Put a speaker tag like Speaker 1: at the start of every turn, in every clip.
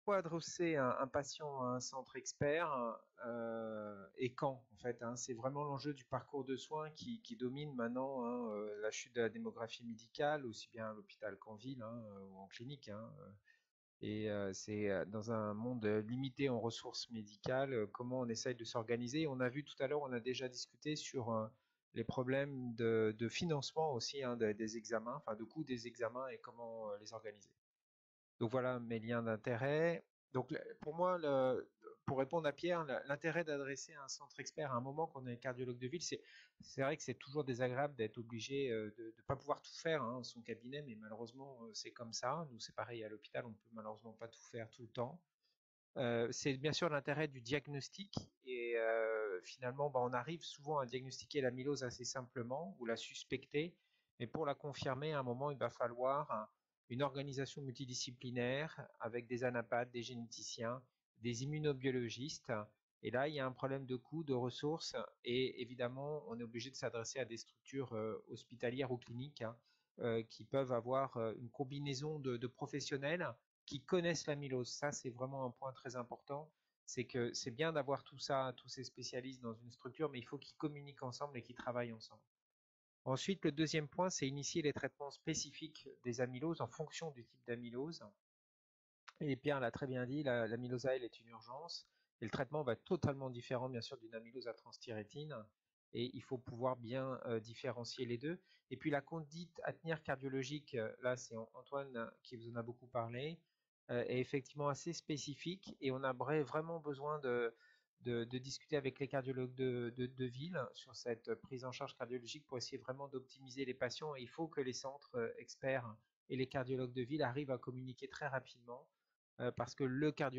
Speaker 1: Pourquoi adresser un patient à un centre expert et quand en fait, hein? C'est vraiment l'enjeu du parcours de soins qui domine maintenant, hein, la chute de la démographie médicale, aussi bien à l'hôpital qu'en ville, hein, ou en clinique, hein. Et c'est dans un monde limité en ressources médicales, comment on essaye de s'organiser. On a vu tout à l'heure, on a déjà discuté sur les problèmes de financement aussi, hein, des examens, enfin de coût des examens et comment les organiser. Donc voilà mes liens d'intérêt. Donc pour moi, pour répondre à Pierre, l'intérêt d'adresser un centre expert à un moment qu'on est cardiologue de ville, c'est vrai que c'est toujours désagréable d'être obligé de ne pas pouvoir tout faire, hein, son cabinet, mais malheureusement c'est comme ça. Nous c'est pareil à l'hôpital, on peut malheureusement pas tout faire tout le temps. C'est bien sûr l'intérêt du diagnostic et finalement bah, on arrive souvent à diagnostiquer l'amylose assez simplement ou la suspecter, mais pour la confirmer à un moment il va falloir une organisation multidisciplinaire avec des anapathes, des généticiens, des immunobiologistes et là il y a un problème de coût, de ressources et évidemment on est obligé de s'adresser à des structures hospitalières ou cliniques, hein, qui peuvent avoir une combinaison de professionnels qui connaissent l'amylose. Ça, c'est vraiment un point très important. C'est que c'est bien d'avoir tout ça, tous ces spécialistes dans une structure, mais il faut qu'ils communiquent ensemble et qu'ils travaillent ensemble. Ensuite, le deuxième point, c'est initier les traitements spécifiques des amyloses en fonction du type d'amylose. Et Pierre l'a très bien dit, l'amylose A, elle est une urgence. Et le traitement va être totalement différent, bien sûr, d'une amylose à transthyrétine. Et il faut pouvoir bien différencier les deux. Et puis la conduite à tenir cardiologique, là c'est Antoine qui vous en a beaucoup parlé, est effectivement assez spécifique. Et on a vraiment besoin de discuter avec les cardiologues de ville sur cette prise en charge cardiologique pour essayer vraiment d'optimiser les patients. Et il faut que les centres experts et les cardiologues de ville arrivent à communiquer très rapidement parce que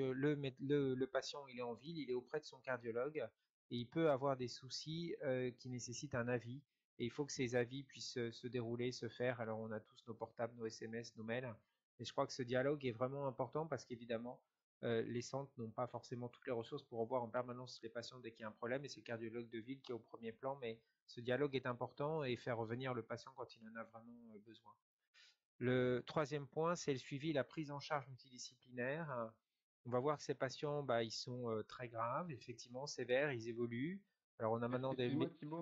Speaker 1: le patient, il est en ville, il est auprès de son cardiologue et il peut avoir des soucis qui nécessitent un avis. Et il faut que ces avis puissent se dérouler, se faire. Alors, on a tous nos portables, nos SMS, nos mails. Et je crois que ce dialogue est vraiment important parce qu'évidemment, les centres n'ont pas forcément toutes les ressources pour revoir en permanence les patients dès qu'il y a un problème. Et c'est le cardiologue de ville qui est au premier plan. Mais ce dialogue est important et faire revenir le patient quand il en a vraiment besoin. Le troisième point, c'est le suivi et la prise en charge multidisciplinaire. On va voir que ces patients, bah, ils sont très graves, effectivement sévères, ils évoluent. Alors on a maintenant des
Speaker 2: Excuse-moi Thibaut.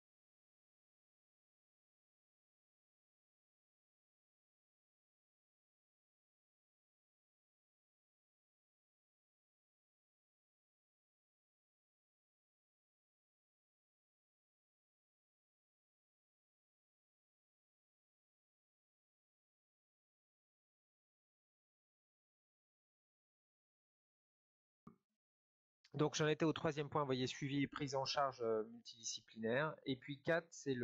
Speaker 1: donc j'en étais au troisième point, vous voyez, suivi et prise en charge multidisciplinaire. Et puis 4, c'est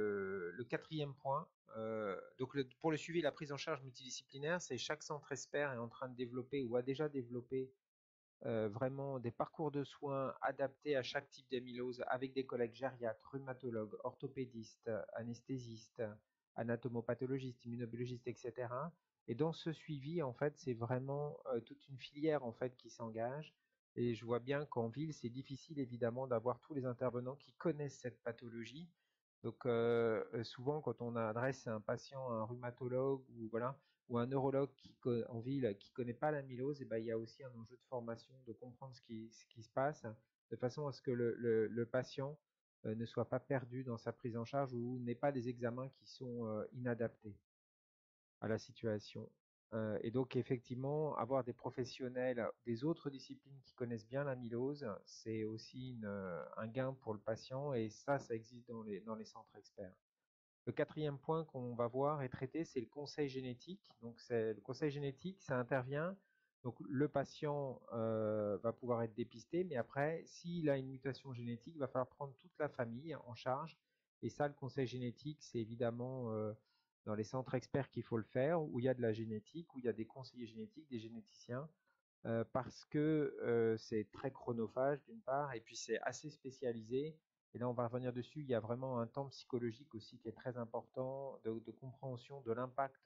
Speaker 1: le quatrième point. Donc pour le suivi et la prise en charge multidisciplinaire, c'est chaque centre expert est en train de développer ou a déjà développé vraiment des parcours de soins adaptés à chaque type d'amylose avec des collègues gériatres, rhumatologues, orthopédistes, anesthésistes, anatomopathologistes, immunobiologistes, etc. Et dans ce suivi, en fait, c'est vraiment toute une filière en fait qui s'engage. Et je vois bien qu'en ville, c'est difficile évidemment d'avoir tous les intervenants qui connaissent cette pathologie. Donc souvent, quand on adresse un patient à un rhumatologue ou voilà, ou un neurologue en ville qui connaît pas l'amylose, et ben, il y a aussi un enjeu de formation, de comprendre ce qui se passe, de façon à ce que le patient ne soit pas perdu dans sa prise en charge ou n'ait pas des examens qui sont inadaptés à la situation. Et donc effectivement, avoir des professionnels des autres disciplines qui connaissent bien l'amylose, c'est aussi un gain pour le patient et ça existe dans les centres experts. Le quatrième point qu'on va voir et traiter, c'est le conseil génétique. Donc, c'est le conseil génétique, ça intervient. Donc, le patient va pouvoir être dépisté, mais après, s'il a une mutation génétique, il va falloir prendre toute la famille en charge. Et ça, le conseil génétique, c'est évidemment dans les centres experts qu'il faut le faire, où il y a de la génétique, où il y a des conseillers génétiques, des généticiens, parce que c'est très chronophage d'une part, et puis c'est assez spécialisé. Et là, on va revenir dessus. Il y a vraiment un temps psychologique aussi qui est très important, de compréhension de l'impact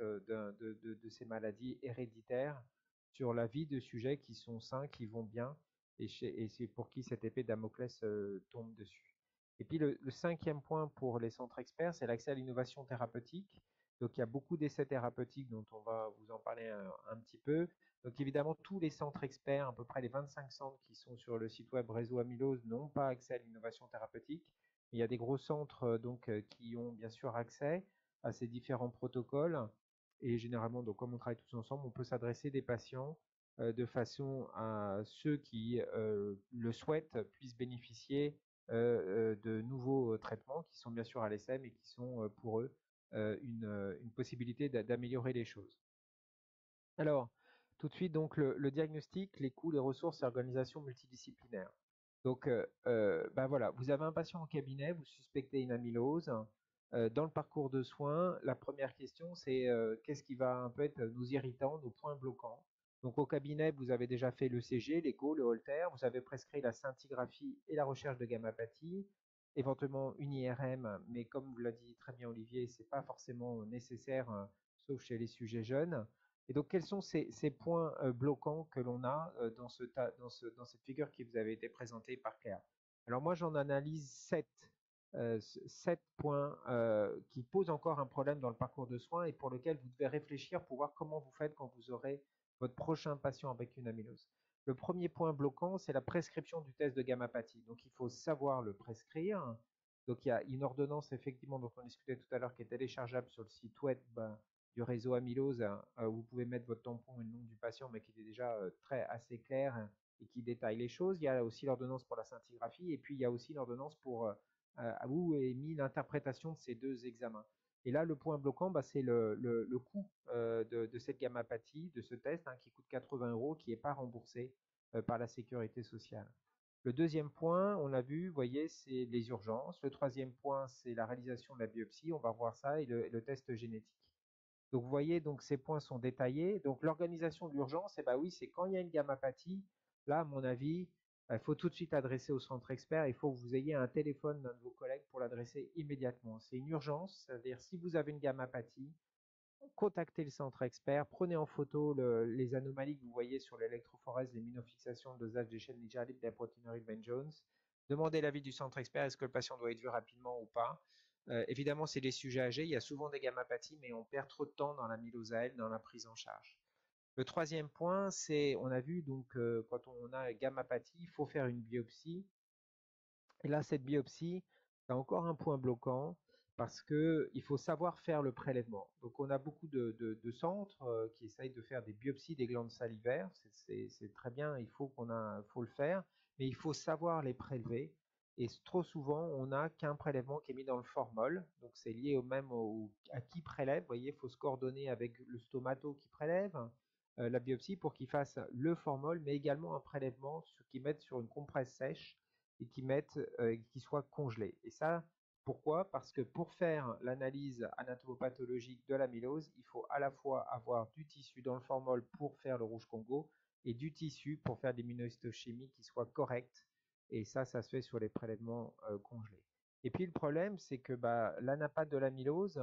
Speaker 1: de ces maladies héréditaires sur la vie de sujets qui sont sains, qui vont bien, et c'est pour qui cette épée de Damoclès tombe dessus. Et puis le cinquième point pour les centres experts, c'est l'accès à l'innovation thérapeutique. Donc il y a beaucoup d'essais thérapeutiques dont on va vous en parler un petit peu. Donc évidemment, tous les centres experts, à peu près les 25 centres qui sont sur le site web Réseau Amylose, n'ont pas accès à l'innovation thérapeutique. Il y a des gros centres qui ont bien sûr accès à ces différents protocoles. Et généralement, donc, comme on travaille tous ensemble, on peut s'adresser des patients de façon à ceux qui le souhaitent puissent bénéficier de nouveaux traitements qui sont bien sûr à l'ESM et qui sont pour eux une possibilité d'améliorer les choses. Alors, tout de suite, donc le diagnostic, les coûts, les ressources et organisation multidisciplinaire. Donc, ben voilà, vous avez un patient en cabinet, vous suspectez une amylose. Dans le parcours de soins, la première question, c'est qu'est-ce qui va un peu être nos irritants, nos points bloquants. Donc, au cabinet, vous avez déjà fait l'ECG, l'écho, le Holter, vous avez prescrit la scintigraphie et la recherche de gammapathie, éventuellement une IRM, mais comme vous l'a dit très bien Olivier, c'est pas forcément nécessaire, sauf chez les sujets jeunes. Et donc, quels sont ces points bloquants que l'on a dans cette figure qui vous avait été présentée par Claire? Alors moi, j'en analyse 7 points qui posent encore un problème dans le parcours de soins et pour lequel vous devez réfléchir pour voir comment vous faites quand vous aurez votre prochain patient avec une amylose. Le premier point bloquant, c'est la prescription du test de gammapathie. Donc, il faut savoir le prescrire. Donc, il y a une ordonnance, effectivement, dont on discutait tout à l'heure, qui est téléchargeable sur le site web du réseau amylose, où vous pouvez mettre votre tampon et le nom du patient, mais qui est déjà assez clair et qui détaille les choses. Il y a aussi l'ordonnance pour la scintigraphie, et puis il y a aussi l'ordonnance pour où est mis l'interprétation de ces deux examens. Et là, le point bloquant, c'est le coût de cette gammapathie, de ce test, qui coûte 80 €, qui n'est pas remboursé par la sécurité sociale. Le deuxième point, on l'a vu, vous voyez, c'est les urgences. Le troisième point, c'est la réalisation de la biopsie, on va voir ça, et le test génétique. Donc vous voyez, donc ces points sont détaillés. Donc l'organisation de l'urgence, oui, c'est quand il y a une gammapathie, là, à mon avis, il faut tout de suite adresser au centre expert. Il faut que vous ayez un téléphone d'un de vos collègues pour l'adresser immédiatement. C'est une urgence, c'est-à-dire si vous avez une gammapathie, contactez le centre expert, prenez en photo les anomalies que vous voyez sur l'électrophorèse, les minofixations, le dosage des chaînes ligables de la protéinurie de Ben Jones. Demandez l'avis du centre expert, est-ce que le patient doit être vu rapidement ou pas. Évidemment, c'est des sujets âgés, il y a souvent des gammapathies, mais on perd trop de temps dans la mylosaël, dans la prise en charge. Le troisième point, c'est, on a vu, donc, quand on a gammapathie, il faut faire une biopsie. Et là, cette biopsie, c'est encore un point bloquant parce qu'il faut savoir faire le prélèvement. Donc, on a beaucoup de centres qui essayent de faire des biopsies des glandes salivaires. C'est très bien, faut le faire, mais il faut savoir les prélever. Et trop souvent, on n'a qu'un prélèvement qui est mis dans le formol. Donc, c'est lié à qui prélève. Vous voyez, il faut se coordonner avec le stomato qui prélève la biopsie pour qu'il fasse le formol, mais également un prélèvement qui mette sur une compresse sèche et qui soit congelé. Et ça, pourquoi? Parce que pour faire l'analyse anatomopathologique de l'amylose, il faut à la fois avoir du tissu dans le formol pour faire le rouge Congo et du tissu pour faire l'immunohistochimie qui soit correcte. Et ça se fait sur les prélèvements congelés. Et puis le problème, c'est que l'anapathe de l'amylose,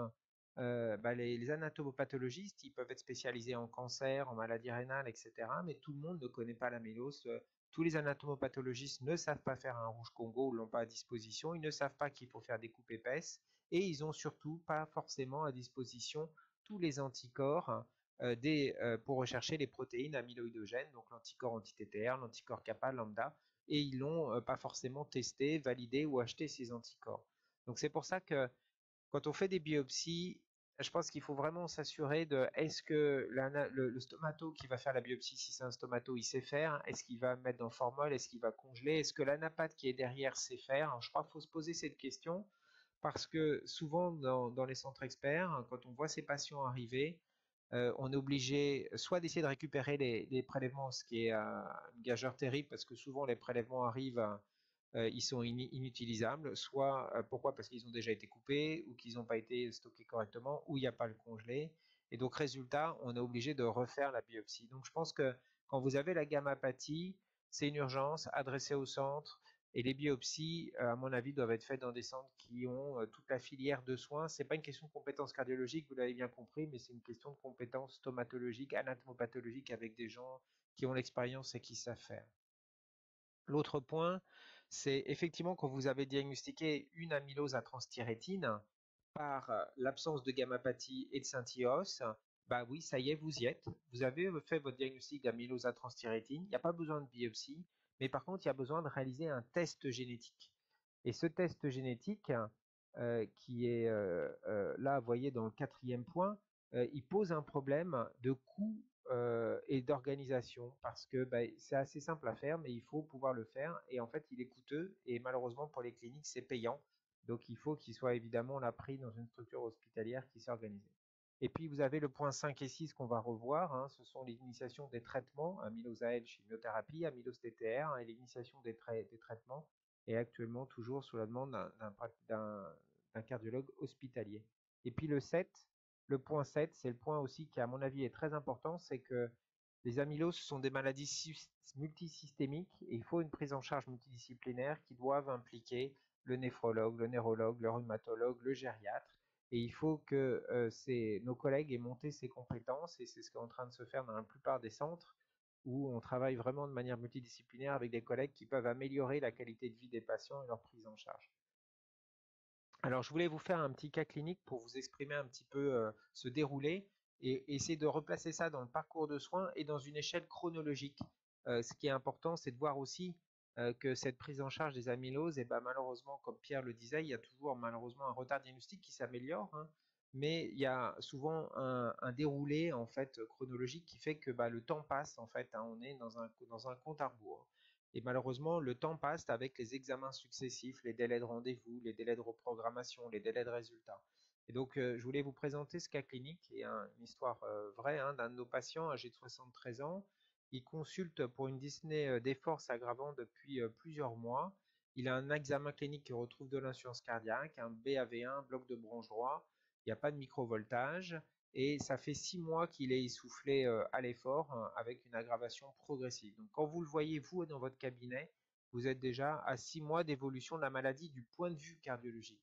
Speaker 1: les anatomopathologistes, ils peuvent être spécialisés en cancer, en maladie rénale, etc. Mais tout le monde ne connaît pas l'amylose. Tous les anatomopathologistes ne savent pas faire un rouge Congo ou l'ont pas à disposition. Ils ne savent pas qu'il faut faire des coupes épaisses. Et ils n'ont surtout pas forcément à disposition tous les anticorps pour rechercher les protéines amyloïdogènes, donc l'anticorps anti-TTR, l'anticorps kappa, lambda. Et ils l'ont pas forcément testé, validé ou acheté ces anticorps. Donc c'est pour ça que quand on fait des biopsies, je pense qu'il faut vraiment s'assurer de est-ce que le stomato qui va faire la biopsie, si c'est un stomato, il sait faire, est-ce qu'il va mettre dans le formol, est-ce qu'il va congeler, est-ce que l'anapathe qui est derrière sait faire. Alors, je crois qu'il faut se poser cette question parce que souvent dans les centres experts, quand on voit ces patients arriver, on est obligé soit d'essayer de récupérer les prélèvements, ce qui est une gageure terrible parce que souvent les prélèvements arrivent ils sont inutilisables, soit pourquoi? Parce qu'ils ont déjà été coupés ou qu'ils n'ont pas été stockés correctement ou il n'y a pas le congelé. Et donc, résultat, on est obligé de refaire la biopsie. Donc, je pense que quand vous avez la gammapathie, c'est une urgence, adressée au centre. Et les biopsies, à mon avis, doivent être faites dans des centres qui ont toute la filière de soins. C'est pas une question de compétences cardiologiques, vous l'avez bien compris, mais c'est une question de compétences stomatologiques, anatomopathologiques avec des gens qui ont l'expérience et qui savent faire. L'autre point, c'est effectivement quand vous avez diagnostiqué une amylose à transthyrétine, par l'absence de gammapathie et de scintillose, bah oui, ça y est, vous y êtes. Vous avez fait votre diagnostic d'amylose à transthyrétine. Il n'y a pas besoin de biopsie, mais par contre, il y a besoin de réaliser un test génétique. Et ce test génétique, qui est là, vous voyez, dans le 4e point, il pose un problème de coût et d'organisation parce que bah, c'est assez simple à faire, mais il faut pouvoir le faire. Et en fait, il est coûteux et malheureusement pour les cliniques, c'est payant. Donc il faut qu'il soit évidemment là pris dans une structure hospitalière qui s'est organisée. Et puis vous avez le point 5 et 6 qu'on va revoir, hein, ce sont l'initiation des traitements, amylose AL chimiothérapie, amylose TTR, hein, et l'initiation des traitements, et actuellement toujours sous la demande d'un cardiologue hospitalier. Et puis le point 7, c'est le point aussi qui à mon avis est très important, c'est que les amyloses sont des maladies multisystémiques et il faut une prise en charge multidisciplinaire qui doivent impliquer le néphrologue, le neurologue, le rhumatologue, le gériatre. Et il faut que nos collègues aient monté ces compétences, et c'est ce qui est en train de se faire dans la plupart des centres, où on travaille vraiment de manière multidisciplinaire avec des collègues qui peuvent améliorer la qualité de vie des patients et leur prise en charge. Alors, je voulais vous faire un petit cas clinique pour vous exprimer un petit peu ce déroulé et essayer de replacer ça dans le parcours de soins et dans une échelle chronologique. Ce qui est important, c'est de voir aussi que cette prise en charge des amyloses, et ben, malheureusement, comme Pierre le disait, il y a toujours malheureusement un retard diagnostique qui s'améliore, hein, mais il y a souvent un déroulé en fait chronologique qui fait que bah, le temps passe en fait, hein, on est dans un compte à rebours. Et malheureusement, le temps passe avec les examens successifs, les délais de rendez-vous, les délais de reprogrammation, les délais de résultats. Et donc, je voulais vous présenter ce cas clinique et une histoire vraie, hein, d'un de nos patients âgé de 73 ans. Il consulte pour une dyspnée d'effort s'aggravant depuis plusieurs mois. Il a un examen clinique qui retrouve de l'insuffisance cardiaque, un BAV1, bloc de bronche droit. Il n'y a pas de microvoltage. Et ça fait 6 mois qu'il est essoufflé à l'effort, hein, avec une aggravation progressive. Donc quand vous le voyez, vous, dans votre cabinet, vous êtes déjà à 6 mois d'évolution de la maladie du point de vue cardiologique,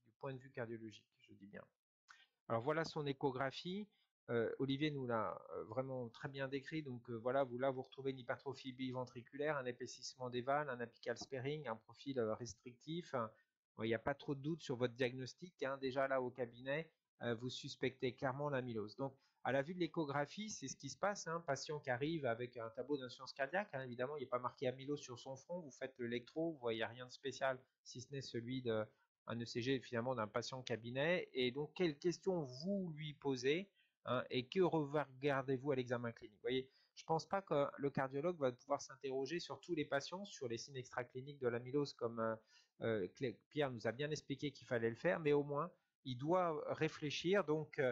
Speaker 1: je dis bien. Alors voilà son échographie. Olivier nous l'a vraiment très bien décrit. Donc voilà, vous retrouvez une hypertrophie biventriculaire, un épaississement des valves, un apical sparing, un profil restrictif. Bon, il n'y a pas trop de doute sur votre diagnostic, hein. Déjà là au cabinet, vous suspectez clairement l'amylose. Donc à la vue de l'échographie, c'est ce qui se passe, hein. Patient qui arrive avec un tableau d'insuffisance cardiaque, hein. Évidemment, il n'y a pas marqué amylose sur son front. Vous faites l'électro, vous voyez rien de spécial, si ce n'est celui de un ECG finalement d'un patient cabinet. Et donc, quelles questions vous lui posez, hein, et que regardez-vous à l'examen clinique? Vous voyez, je ne pense pas que le cardiologue va pouvoir s'interroger sur tous les patients, sur les signes extracliniques de l'amylose, comme Pierre nous a bien expliqué qu'il fallait le faire, mais au moins, il doit réfléchir donc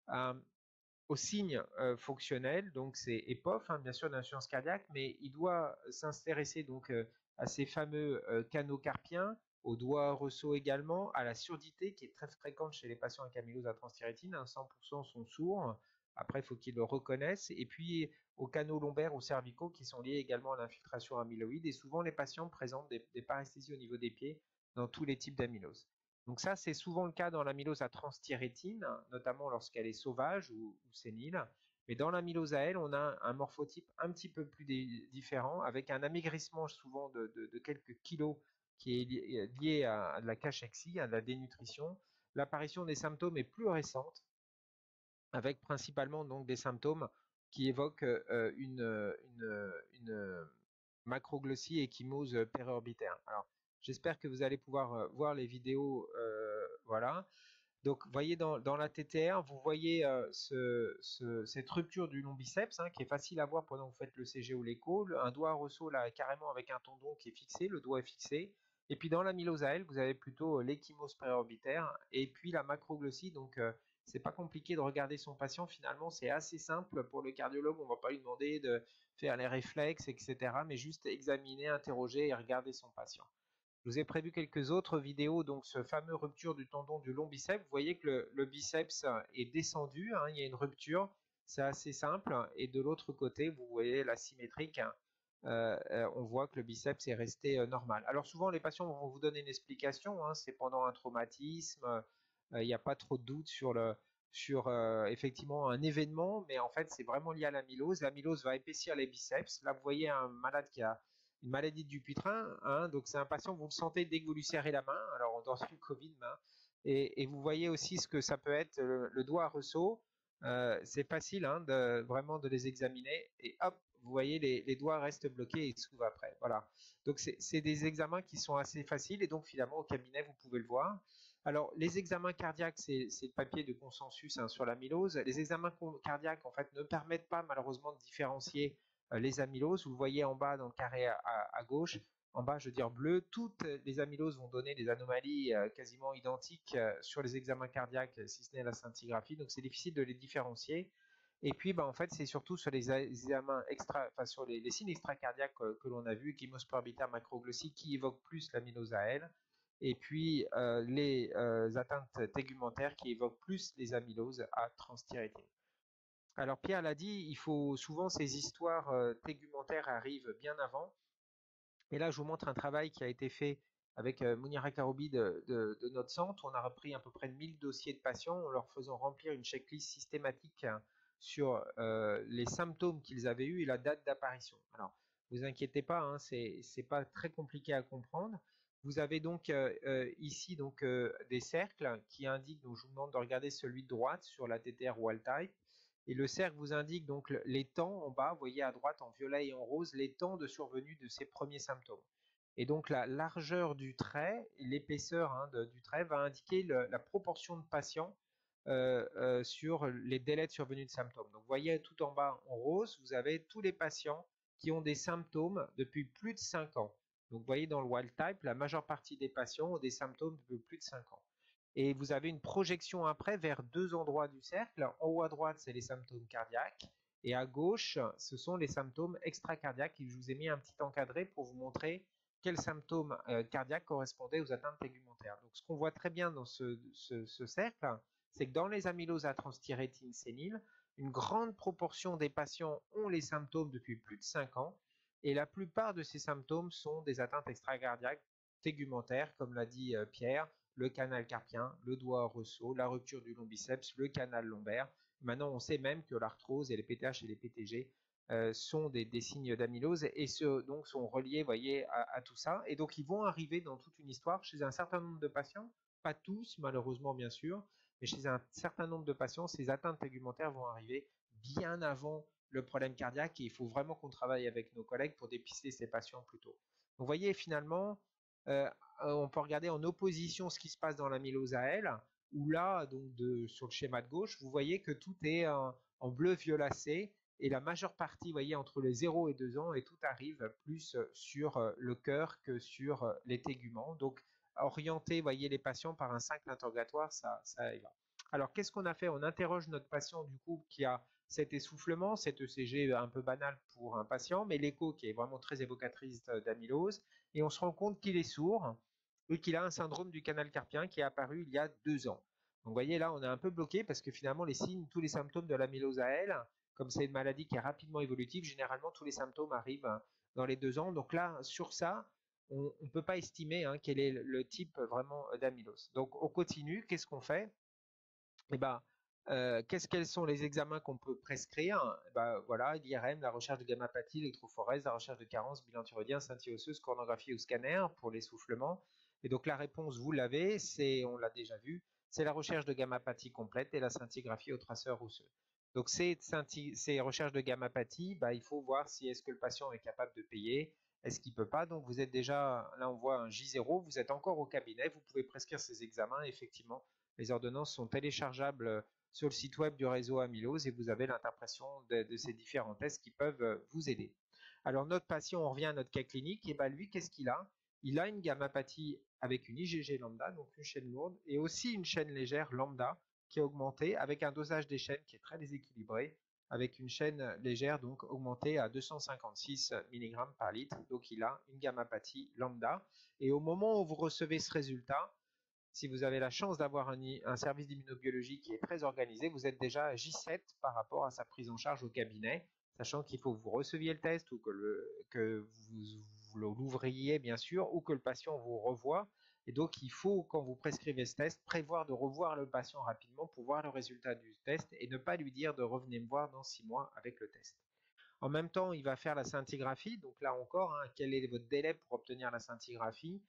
Speaker 1: aux signes fonctionnels, donc c'est EPOF, hein, bien sûr, d'insuffisance cardiaque, mais il doit s'intéresser donc à ces fameux canaux carpiens, aux doigts ressauts également, à la surdité qui est très fréquente chez les patients avec amylose à transthyrétine, hein, 100% sont sourds, après il faut qu'ils le reconnaissent, et puis aux canaux lombaires ou cervicaux qui sont liés également à l'infiltration amyloïde, et souvent les patients présentent des paresthésies au niveau des pieds dans tous les types d'amylose. Donc ça, c'est souvent le cas dans l'amylose à transthyrétine, notamment lorsqu'elle est sauvage ou sénile. Mais dans l'amylose à elle, on a un morphotype un petit peu plus différent, avec un amaigrissement souvent de quelques kilos qui est lié à de la cachexie, à de la dénutrition. L'apparition des symptômes est plus récente, avec principalement donc des symptômes qui évoquent une macroglossie et échymose périorbitaire. Alors, j'espère que vous allez pouvoir voir les vidéos. Voilà. Donc, vous voyez dans la TTR, vous voyez cette rupture du long biceps, hein, qui est facile à voir pendant que vous faites le CG ou l'écho. Un doigt ressort là carrément avec un tendon qui est fixé, le doigt est fixé. Et puis dans l'amylose à elle, vous avez plutôt l'échymose préorbitaire et puis la macroglossie. Donc c'est pas compliqué de regarder son patient. Finalement, c'est assez simple pour le cardiologue. On ne va pas lui demander de faire les réflexes, etc. Mais juste examiner, interroger et regarder son patient. Je vous ai prévu quelques autres vidéos, donc ce fameux rupture du tendon du long biceps. Vous voyez que le biceps est descendu, hein, il y a une rupture, c'est assez simple. Et de l'autre côté, vous voyez la symétrique, hein, on voit que le biceps est resté normal. Alors souvent, les patients vont vous donner une explication, hein, c'est pendant un traumatisme, il n'y a pas trop de doute sur effectivement un événement, mais en fait, c'est vraiment lié à l'amylose. L'amylose va épaissir les biceps. Là, vous voyez un malade qui a une maladie de Dupuytren, hein, donc c'est un patient, vous le sentez dès que vous lui serrez la main, alors on dort du Covid, hein, Et vous voyez aussi ce que ça peut être le doigt à ressaut. C'est facile hein, vraiment de les examiner et hop, vous voyez les doigts restent bloqués et s'ouvrent après. Voilà. Donc c'est des examens qui sont assez faciles et donc finalement au cabinet vous pouvez le voir. Alors les examens cardiaques, c'est le papier de consensus hein, sur l'amylose. Les examens cardiaques en fait ne permettent pas malheureusement de différencier les amyloses. Vous le voyez en bas dans le carré à gauche. En bas, je veux dire bleu, toutes les amyloses vont donner des anomalies quasiment identiques sur les examens cardiaques, si ce n'est la scintigraphie. Donc, c'est difficile de les différencier. Et puis, en fait, c'est surtout sur les examens sur les signes extracardiaques que l'on a vus, chymospor orbitaire macroglossie, qui évoquent plus l'amylose à elle. Et puis, les atteintes tégumentaires qui évoquent plus les amyloses à transthyrétine. Alors, Pierre l'a dit, il faut souvent ces histoires tégumentaires arrivent bien avant. Et là, je vous montre un travail qui a été fait avec Mounira Karoubi de notre centre. On a repris à peu près 1000 dossiers de patients en leur faisant remplir une checklist systématique sur les symptômes qu'ils avaient eus et la date d'apparition. Alors, vous inquiétez pas, hein, c'est pas très compliqué à comprendre. Vous avez donc ici des cercles qui indiquent, donc je vous demande de regarder celui de droite sur la TTR wild type. Et le cercle vous indique donc les temps en bas, vous voyez à droite en violet et en rose, les temps de survenue de ces premiers symptômes. Et donc la largeur du trait, l'épaisseur hein, du trait va indiquer la proportion de patients sur les délais de survenue de symptômes. Donc vous voyez tout en bas en rose, vous avez tous les patients qui ont des symptômes depuis plus de 5 ans. Donc vous voyez dans le wild type, la majeure partie des patients ont des symptômes depuis plus de 5 ans. Et vous avez une projection après vers deux endroits du cercle. En haut à droite, c'est les symptômes cardiaques. Et à gauche, ce sont les symptômes extracardiaques. Et je vous ai mis un petit encadré pour vous montrer quels symptômes cardiaques correspondaient aux atteintes tégumentaires. Donc, ce qu'on voit très bien dans ce cercle, c'est que dans les amyloses à transthyrétine sénile, une grande proportion des patients ont les symptômes depuis plus de 5 ans. Et la plupart de ces symptômes sont des atteintes extracardiaques tégumentaires, comme l'a dit Pierre, le canal carpien, le doigt au ressaut, la rupture du long biceps, le canal lombaire. Maintenant, on sait même que l'arthrose et les PTH et les PTG sont des signes d'amylose et donc sont reliés, voyez, à tout ça. Et donc, ils vont arriver dans toute une histoire chez un certain nombre de patients, pas tous, malheureusement, bien sûr, mais chez un certain nombre de patients, ces atteintes tégumentaires vont arriver bien avant le problème cardiaque et il faut vraiment qu'on travaille avec nos collègues pour dépister ces patients plus tôt. Donc, vous voyez, finalement, euh, on peut regarder en opposition ce qui se passe dans l'amylose à elle, où là, donc sur le schéma de gauche, vous voyez que tout est en bleu violacé, et la majeure partie, vous voyez, entre les 0 et 2 ans, et tout arrive plus sur le cœur que sur les téguments. Donc, orienter, voyez, les patients par un simple interrogatoire, ça y va. Alors, qu'est-ce qu'on a fait? On interroge notre patient, du coup, qui a cet essoufflement, cet ECG un peu banal pour un patient, mais l'écho qui est vraiment très évocatrice d'amylose, et on se rend compte qu'il est sourd et qu'il a un syndrome du canal carpien qui est apparu il y a 2 ans. Donc vous voyez là, on est un peu bloqué parce que finalement les signes, tous les symptômes de l'amylose à elle, comme c'est une maladie qui est rapidement évolutive, généralement tous les symptômes arrivent dans les 2 ans. Donc là, sur ça, on ne peut pas estimer quel est le type vraiment d'amylose. Donc on continue, qu'est-ce qu'on fait? Eh ben, quels sont les examens qu'on peut prescrire? Ben, voilà, l'IRM, la recherche de gamma-pathie, l'électrophorèse, la recherche de carence, bilan thyroïdien, scintille osseuse, coronographie ou scanner pour l'essoufflement. Et donc la réponse, vous l'avez, on l'a déjà vu, c'est la recherche de gamma-pathie complète et la scintigraphie au traceur osseux. Donc ces recherches de gamma-pathie, ben, il faut voir si est-ce que le patient est capable de payer, est-ce qu'il ne peut pas. Donc vous êtes déjà, là on voit un J0, vous êtes encore au cabinet, vous pouvez prescrire ces examens, effectivement les ordonnances sont téléchargeables sur le site web du réseau Amylose et vous avez l'interprétation de ces différents tests qui peuvent vous aider. Alors notre patient, on revient à notre cas clinique, et ben lui, qu'est-ce qu'il a? Il a une gammapathie avec une IgG lambda, donc une chaîne lourde, et aussi une chaîne légère lambda qui est augmentée avec un dosage des chaînes qui est très déséquilibré, avec une chaîne légère donc augmentée à 256 mg par litre. Donc il a une gammapathie lambda. Et au moment où vous recevez ce résultat, si vous avez la chance d'avoir un service d'immunobiologie qui est très organisé, vous êtes déjà à J7 par rapport à sa prise en charge au cabinet, sachant qu'il faut que vous receviez le test ou que vous l'ouvriez bien sûr, ou que le patient vous revoie. Et donc il faut, quand vous prescrivez ce test, prévoir de revoir le patient rapidement pour voir le résultat du test et ne pas lui dire de revenir me voir dans 6 mois avec le test. En même temps, il va faire la scintigraphie. Donc là encore, quel est votre délai pour obtenir la scintigraphie?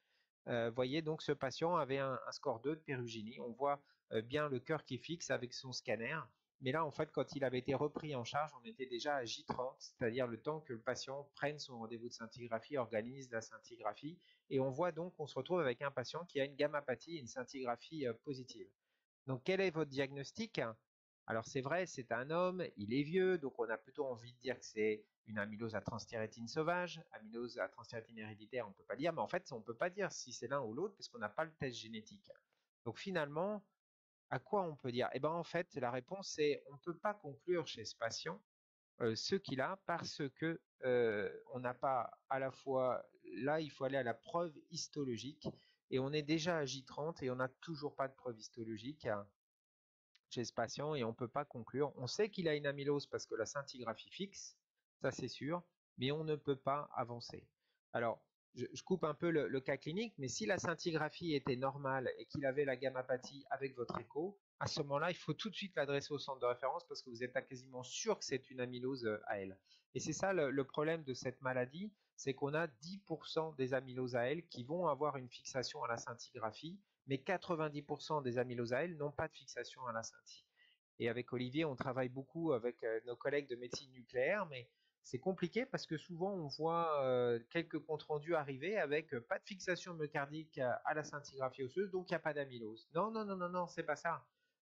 Speaker 1: Voyez donc ce patient avait un score 2 de pérugynie. On voit bien le cœur qui est fixe avec son scanner. Mais là, en fait, quand il avait été repris en charge, on était déjà à J30, c'est-à-dire le temps que le patient prenne son rendez-vous de scintigraphie, organise la scintigraphie. Et on voit donc qu'on se retrouve avec un patient qui a une gammapathie et une scintigraphie positive. Donc, quel est votre diagnostic? Alors, c'est vrai, c'est un homme, il est vieux, donc on a plutôt envie de dire que c'est une amylose à transthyrétine sauvage. Amylose à transthyrétine héréditaire, on ne peut pas dire, mais en fait, on ne peut pas dire si c'est l'un ou l'autre parce qu'on n'a pas le test génétique. Donc, finalement, à quoi on peut dire? Eh bien, en fait, la réponse est on ne peut pas conclure chez ce patient ce qu'il a parce que on n'a pas à la fois là, il faut aller à la preuve histologique et on est déjà à J30 et on n'a toujours pas de preuve histologique chez ce patient et on ne peut pas conclure. On sait qu'il a une amylose parce que la scintigraphie fixe, ça c'est sûr, mais on ne peut pas avancer. Alors, je coupe un peu le cas clinique, mais si la scintigraphie était normale et qu'il avait la gammapathie avec votre écho, à ce moment-là, il faut tout de suite l'adresser au centre de référence parce que vous êtes quasiment sûr que c'est une amylose AL. Et c'est ça le problème de cette maladie, c'est qu'on a 10% des amyloses AL qui vont avoir une fixation à la scintigraphie mais 90% des amyloses AL n'ont pas de fixation à la scintille. Et avec Olivier, on travaille beaucoup avec nos collègues de médecine nucléaire, mais c'est compliqué parce que souvent on voit quelques comptes rendus arriver avec pas de fixation myocardique à la scintigraphie osseuse, donc il n'y a pas d'amylose. Non, non, non, non, non, c'est pas ça.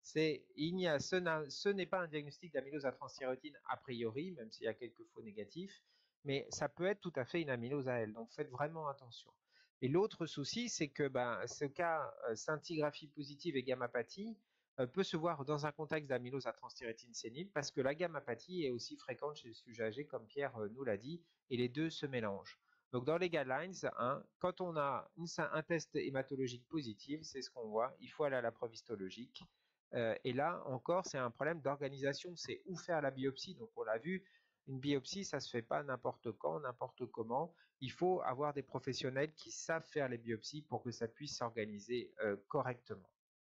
Speaker 1: Ce n'est pas un diagnostic d'amylose à transthyrétine a priori, même s'il y a quelques faux négatifs, mais ça peut être tout à fait une amylose AL, donc faites vraiment attention. Et l'autre souci, c'est que ce cas scintigraphie positive et gammapathie peut se voir dans un contexte d'amylose à transthyrétine sénile parce que la gammapathie est aussi fréquente chez les sujets âgés, comme Pierre nous l'a dit, et les deux se mélangent. Donc dans les guidelines, quand on a un test hématologique positif, c'est ce qu'on voit, il faut aller à la preuve histologique. Et là encore, c'est un problème d'organisation, c'est où faire la biopsie. Donc on l'a vu, une biopsie, ça ne se fait pas n'importe quand, n'importe comment. Il faut avoir des professionnels qui savent faire les biopsies pour que ça puisse s'organiser correctement.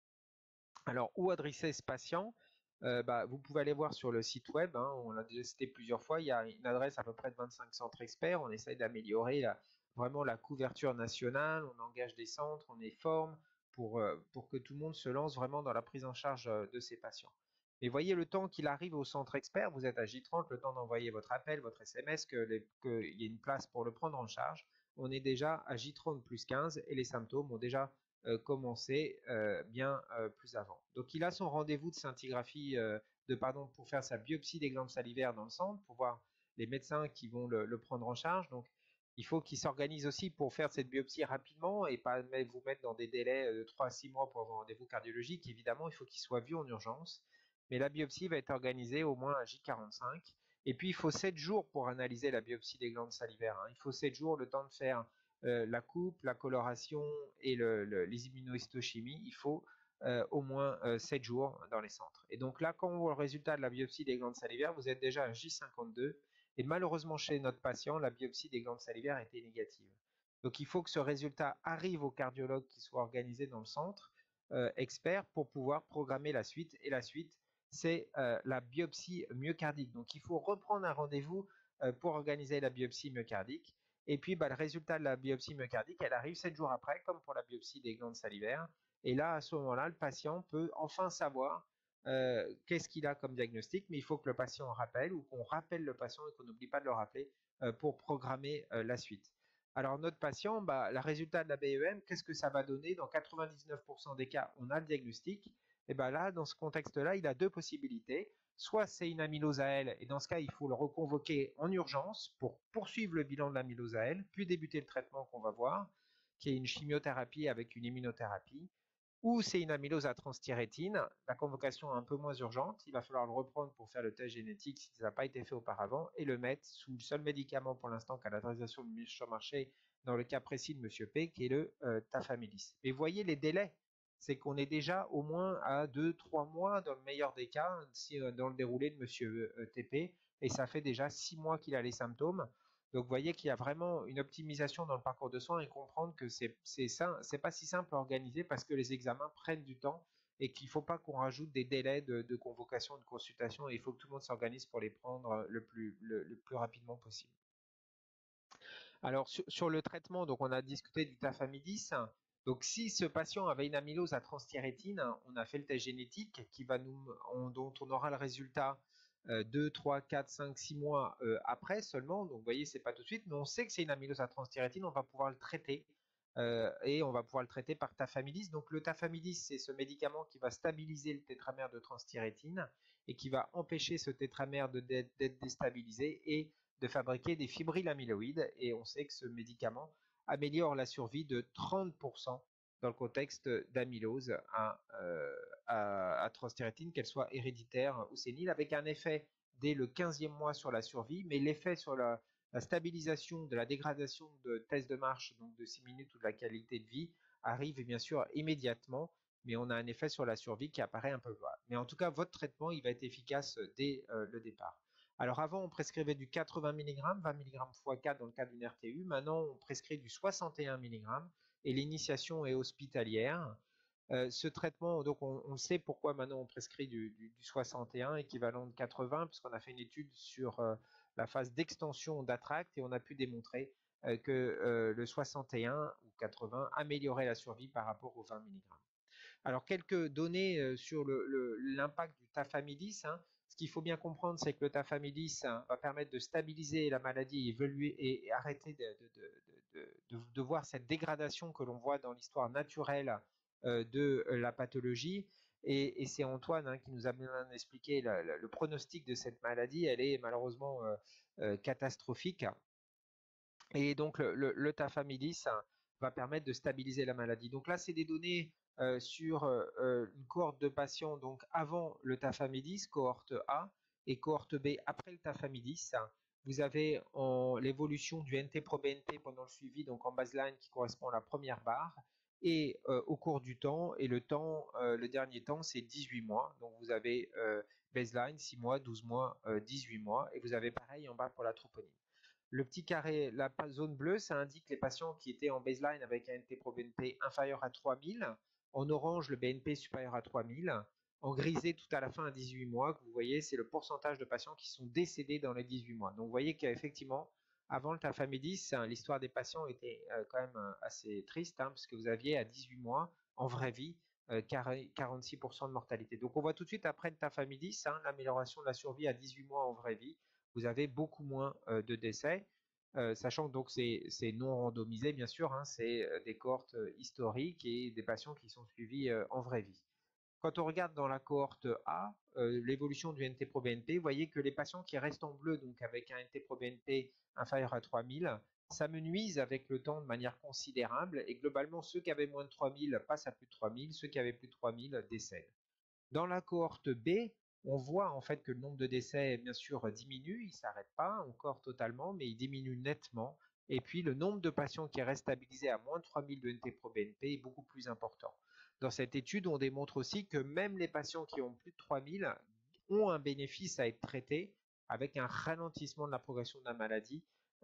Speaker 1: Alors, où adresser ce patient? Vous pouvez aller voir sur le site web, on l'a déjà cité plusieurs fois, il y a une adresse à peu près de 25 centres experts, on essaye d'améliorer vraiment la couverture nationale, on engage des centres, on les forme pour que tout le monde se lance vraiment dans la prise en charge de ces patients. Mais voyez le temps qu'il arrive au centre expert, vous êtes à J30, le temps d'envoyer votre appel, votre SMS, qu'il y ait une place pour le prendre en charge, on est déjà à J30 plus 15 et les symptômes ont déjà commencé bien plus avant. Donc il a son rendez-vous de scintigraphie, pour faire sa biopsie des glandes salivaires dans le centre, pour voir les médecins qui vont le prendre en charge. Donc il faut qu'il s'organise aussi pour faire cette biopsie rapidement et pas vous mettre dans des délais de 3 à 6 mois pour avoir un rendez-vous cardiologique. Évidemment, il faut qu'il soit vu en urgence. Mais la biopsie va être organisée au moins à J45. Et puis, il faut 7 jours pour analyser la biopsie des glandes salivaires. Il faut 7 jours, le temps de faire la coupe, la coloration et les immunohistochimies. Il faut au moins 7 jours dans les centres. Et donc là, quand on voit le résultat de la biopsie des glandes salivaires, vous êtes déjà à J52. Et malheureusement, chez notre patient, la biopsie des glandes salivaires était négative. Donc il faut que ce résultat arrive au cardiologue qui soit organisé dans le centre expert pour pouvoir programmer la suite. Et la suite, c'est la biopsie myocardique. Donc il faut reprendre un rendez-vous pour organiser la biopsie myocardique. Et puis le résultat de la biopsie myocardique, elle arrive 7 jours après, comme pour la biopsie des glandes salivaires. Et là, à ce moment-là, le patient peut enfin savoir qu'est-ce qu'il a comme diagnostic, mais il faut que le patient rappelle ou qu'on rappelle le patient et qu'on n'oublie pas de le rappeler pour programmer la suite. Alors notre patient, le résultat de la BEM, qu'est-ce que ça va donner? Dans 99% des cas, on a le diagnostic. Et bien là, dans ce contexte-là, il a deux possibilités. Soit c'est une amylose AL, et dans ce cas, il faut le reconvoquer en urgence pour poursuivre le bilan de l'amylose AL, puis débuter le traitement qu'on va voir, qui est une chimiothérapie avec une immunothérapie. Ou c'est une amylose à transthyrétine, la convocation est un peu moins urgente, il va falloir le reprendre pour faire le test génétique si ça n'a pas été fait auparavant, et le mettre sous le seul médicament pour l'instant qu'a l'autorisation de mise sur le marché dans le cas précis de M. P, qui est le tafamidis. Et voyez les délais, c'est qu'on est déjà au moins à 2-3 mois dans le meilleur des cas, dans le déroulé de M. TP, et ça fait déjà 6 mois qu'il a les symptômes. Donc vous voyez qu'il y a vraiment une optimisation dans le parcours de soins et comprendre que c'est pas si simple à organiser parce que les examens prennent du temps et qu'il ne faut pas qu'on rajoute des délais de convocation, de consultation, et il faut que tout le monde s'organise pour les prendre le plus rapidement possible. Alors sur le traitement, donc on a discuté du tafamidis. Donc, si ce patient avait une amylose à transthyrétine, on a fait le test génétique dont on aura le résultat 2, 3, 4, 5, 6 mois après seulement. Donc, vous voyez, c'est pas tout de suite, mais on sait que c'est une amylose à transthyrétine, on va pouvoir le traiter. Et on va pouvoir le traiter par tafamidis. Donc, le tafamidis, c'est ce médicament qui va stabiliser le tétramère de transthyrétine et qui va empêcher ce tétramère d'être déstabilisé et de fabriquer des fibrilles amyloïdes. Et on sait que ce médicament améliore la survie de 30% dans le contexte d'amylose à transthyrétine, qu'elle soit héréditaire ou sénile, avec un effet dès le 15e mois sur la survie, mais l'effet sur la stabilisation de la dégradation de tests de marche, donc de 6 minutes ou de la qualité de vie, arrive bien sûr immédiatement, mais on a un effet sur la survie qui apparaît un peu bas. Mais en tout cas, votre traitement, il va être efficace dès le départ. Alors avant, on prescrivait du 80 mg, 20 mg x 4 dans le cas d'une RTU. Maintenant, on prescrit du 61 mg et l'initiation est hospitalière. Ce traitement, donc on sait pourquoi maintenant on prescrit du 61 équivalent de 80, puisqu'on a fait une étude sur la phase d'extension d'Attract et on a pu démontrer que le 61 ou 80 améliorait la survie par rapport aux 20 mg. Alors, quelques données sur l'impact du tafamidis. Ce qu'il faut bien comprendre, c'est que le tafamidis va permettre de stabiliser la maladie, évoluer et arrêter de voir cette dégradation que l'on voit dans l'histoire naturelle de la pathologie. Et c'est Antoine qui nous a bien expliqué le pronostic de cette maladie. Elle est malheureusement catastrophique. Et donc, le tafamidis va permettre de stabiliser la maladie. Donc là, c'est des données sur une cohorte de patients donc avant le tafamidis, cohorte A, et cohorte B après le tafamidis. Vous avez l'évolution du NT-proBNP pendant le suivi, donc en baseline qui correspond à la première barre, et au cours du temps, et le dernier temps, c'est 18 mois. Donc vous avez baseline, 6 mois, 12 mois, 18 mois, et vous avez pareil en bas pour la troponine. Le petit carré, la zone bleue, ça indique les patients qui étaient en baseline avec un NT-proBNP inférieur à 3000. En orange, le BNP supérieur à 3000. En grisé, tout à la fin à 18 mois, que vous voyez, c'est le pourcentage de patients qui sont décédés dans les 18 mois. Donc vous voyez qu'effectivement, avant le tafamidis, l'histoire des patients était quand même assez triste, parce que vous aviez à 18 mois, en vraie vie, 46% de mortalité. Donc on voit tout de suite après le tafamidis, l'amélioration de la survie à 18 mois en vraie vie, vous avez beaucoup moins de décès, sachant que donc c'est non randomisé bien sûr, c'est des cohortes historiques et des patients qui sont suivis en vraie vie. Quand on regarde dans la cohorte A, l'évolution du NT-proBNP, vous voyez que les patients qui restent en bleu, donc avec un NT-proBNP inférieur à 3000, s'amenuisent avec le temps de manière considérable et globalement ceux qui avaient moins de 3000 passent à plus de 3000, ceux qui avaient plus de 3000 décèdent. Dans la cohorte B, on voit en fait que le nombre de décès, bien sûr, diminue, il ne s'arrête pas encore totalement, mais il diminue nettement. Et puis le nombre de patients qui restent stabilisés à moins de 3000 de NT-proBNP est beaucoup plus important. Dans cette étude, on démontre aussi que même les patients qui ont plus de 3000 ont un bénéfice à être traités avec un ralentissement de la progression de la maladie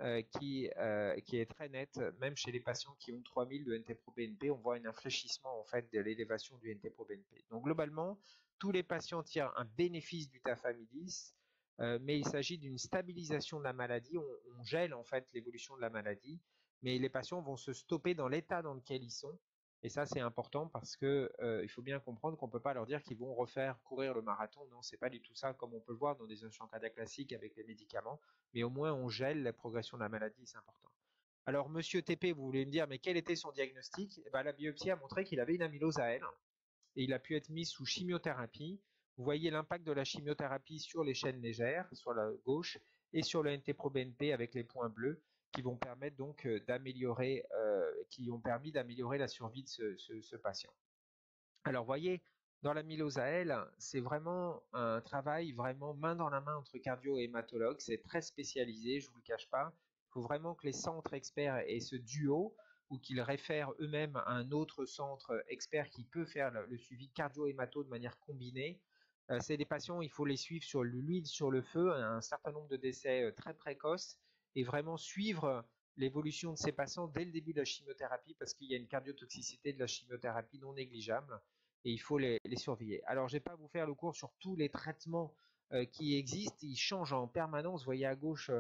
Speaker 1: qui est très net, même chez les patients qui ont 3000 de NT-proBNP, on voit un infléchissement en fait de l'élévation du NT-proBNP. Donc globalement, tous les patients tirent un bénéfice du tafamidis, mais il s'agit d'une stabilisation de la maladie, on gèle en fait l'évolution de la maladie, mais les patients vont se stopper dans l'état dans lequel ils sont, et ça c'est important parce que il faut bien comprendre qu'on ne peut pas leur dire qu'ils vont refaire courir le marathon, non, c'est pas du tout ça comme on peut le voir dans des insuffisance cardiaque classiques avec les médicaments, mais au moins on gèle la progression de la maladie, c'est important. Alors, Monsieur TP, vous voulez me dire, mais quel était son diagnostic? La biopsie a montré qu'il avait une amylose AL et il a pu être mis sous chimiothérapie. Vous voyez l'impact de la chimiothérapie sur les chaînes légères, sur la gauche, et sur le NT-proBNP avec les points bleus, qui vont permettre donc d'améliorer, qui ont permis d'améliorer la survie de ce patient. Alors, vous voyez, dans l'amylose AL, c'est vraiment un travail vraiment main dans la main entre cardio et hématologue. C'est très spécialisé, je ne vous le cache pas. Il faut vraiment que les centres experts aient ce duo ou qu'ils réfèrent eux-mêmes à un autre centre expert qui peut faire le suivi cardio-hémato de manière combinée. C'est des patients, il faut les suivre sur l'huile sur le feu, un certain nombre de décès très précoces et vraiment suivre l'évolution de ces patients dès le début de la chimiothérapie parce qu'il y a une cardiotoxicité de la chimiothérapie non négligeable et il faut les surveiller. Alors, je ne vais pas vous faire le cours sur tous les traitements qui existent, ils changent en permanence. Vous voyez à gauche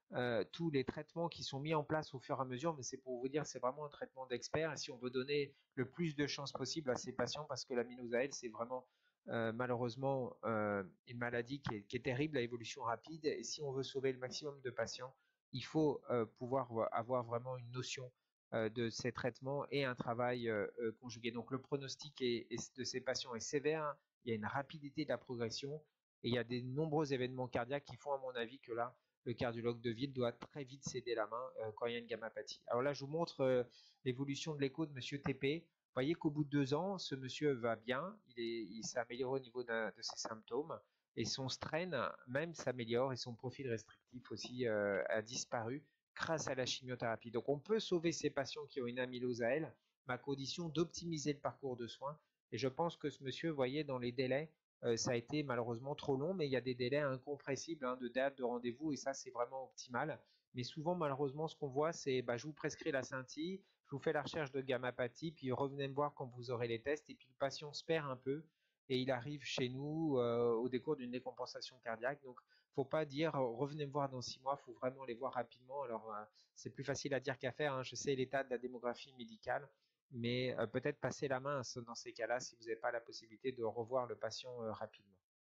Speaker 1: tous les traitements qui sont mis en place au fur et à mesure, mais c'est pour vous dire, c'est vraiment un traitement d'expert. Et si on veut donner le plus de chances possible à ces patients, parce que l'amylose c'est vraiment malheureusement une maladie qui est terrible à évolution rapide, et si on veut sauver le maximum de patients, il faut pouvoir avoir vraiment une notion de ces traitements et un travail conjugué. Donc le pronostic de ces patients est sévère, il y a une rapidité de la progression, et il y a des nombreux événements cardiaques qui font à mon avis que là, le cardiologue de ville doit très vite céder la main quand il y a une gammapathie. Alors là, je vous montre l'évolution de l'écho de Monsieur TP. Vous voyez qu'au bout de 2 ans, ce monsieur va bien, il s'est amélioré au niveau de ses symptômes, et son strain même s'améliore, et son profil restrictif aussi a disparu grâce à la chimiothérapie. Donc on peut sauver ces patients qui ont une amylose AL, mais à condition d'optimiser le parcours de soins. Et je pense que ce monsieur, vous voyez, dans les délais, ça a été malheureusement trop long, mais il y a des délais incompressibles de date de rendez-vous, et ça c'est vraiment optimal. Mais souvent, malheureusement, ce qu'on voit, c'est je vous prescris la scintille, je vous fais la recherche de gammapathie, puis revenez me voir quand vous aurez les tests, et puis le patient se perd un peu, et il arrive chez nous au décours d'une décompensation cardiaque. Donc, faut pas dire revenez me voir dans 6 mois, faut vraiment les voir rapidement. Alors, c'est plus facile à dire qu'à faire, hein. Je sais l'état de la démographie médicale, mais peut-être passer la main dans ces cas-là si vous n'avez pas la possibilité de revoir le patient rapidement.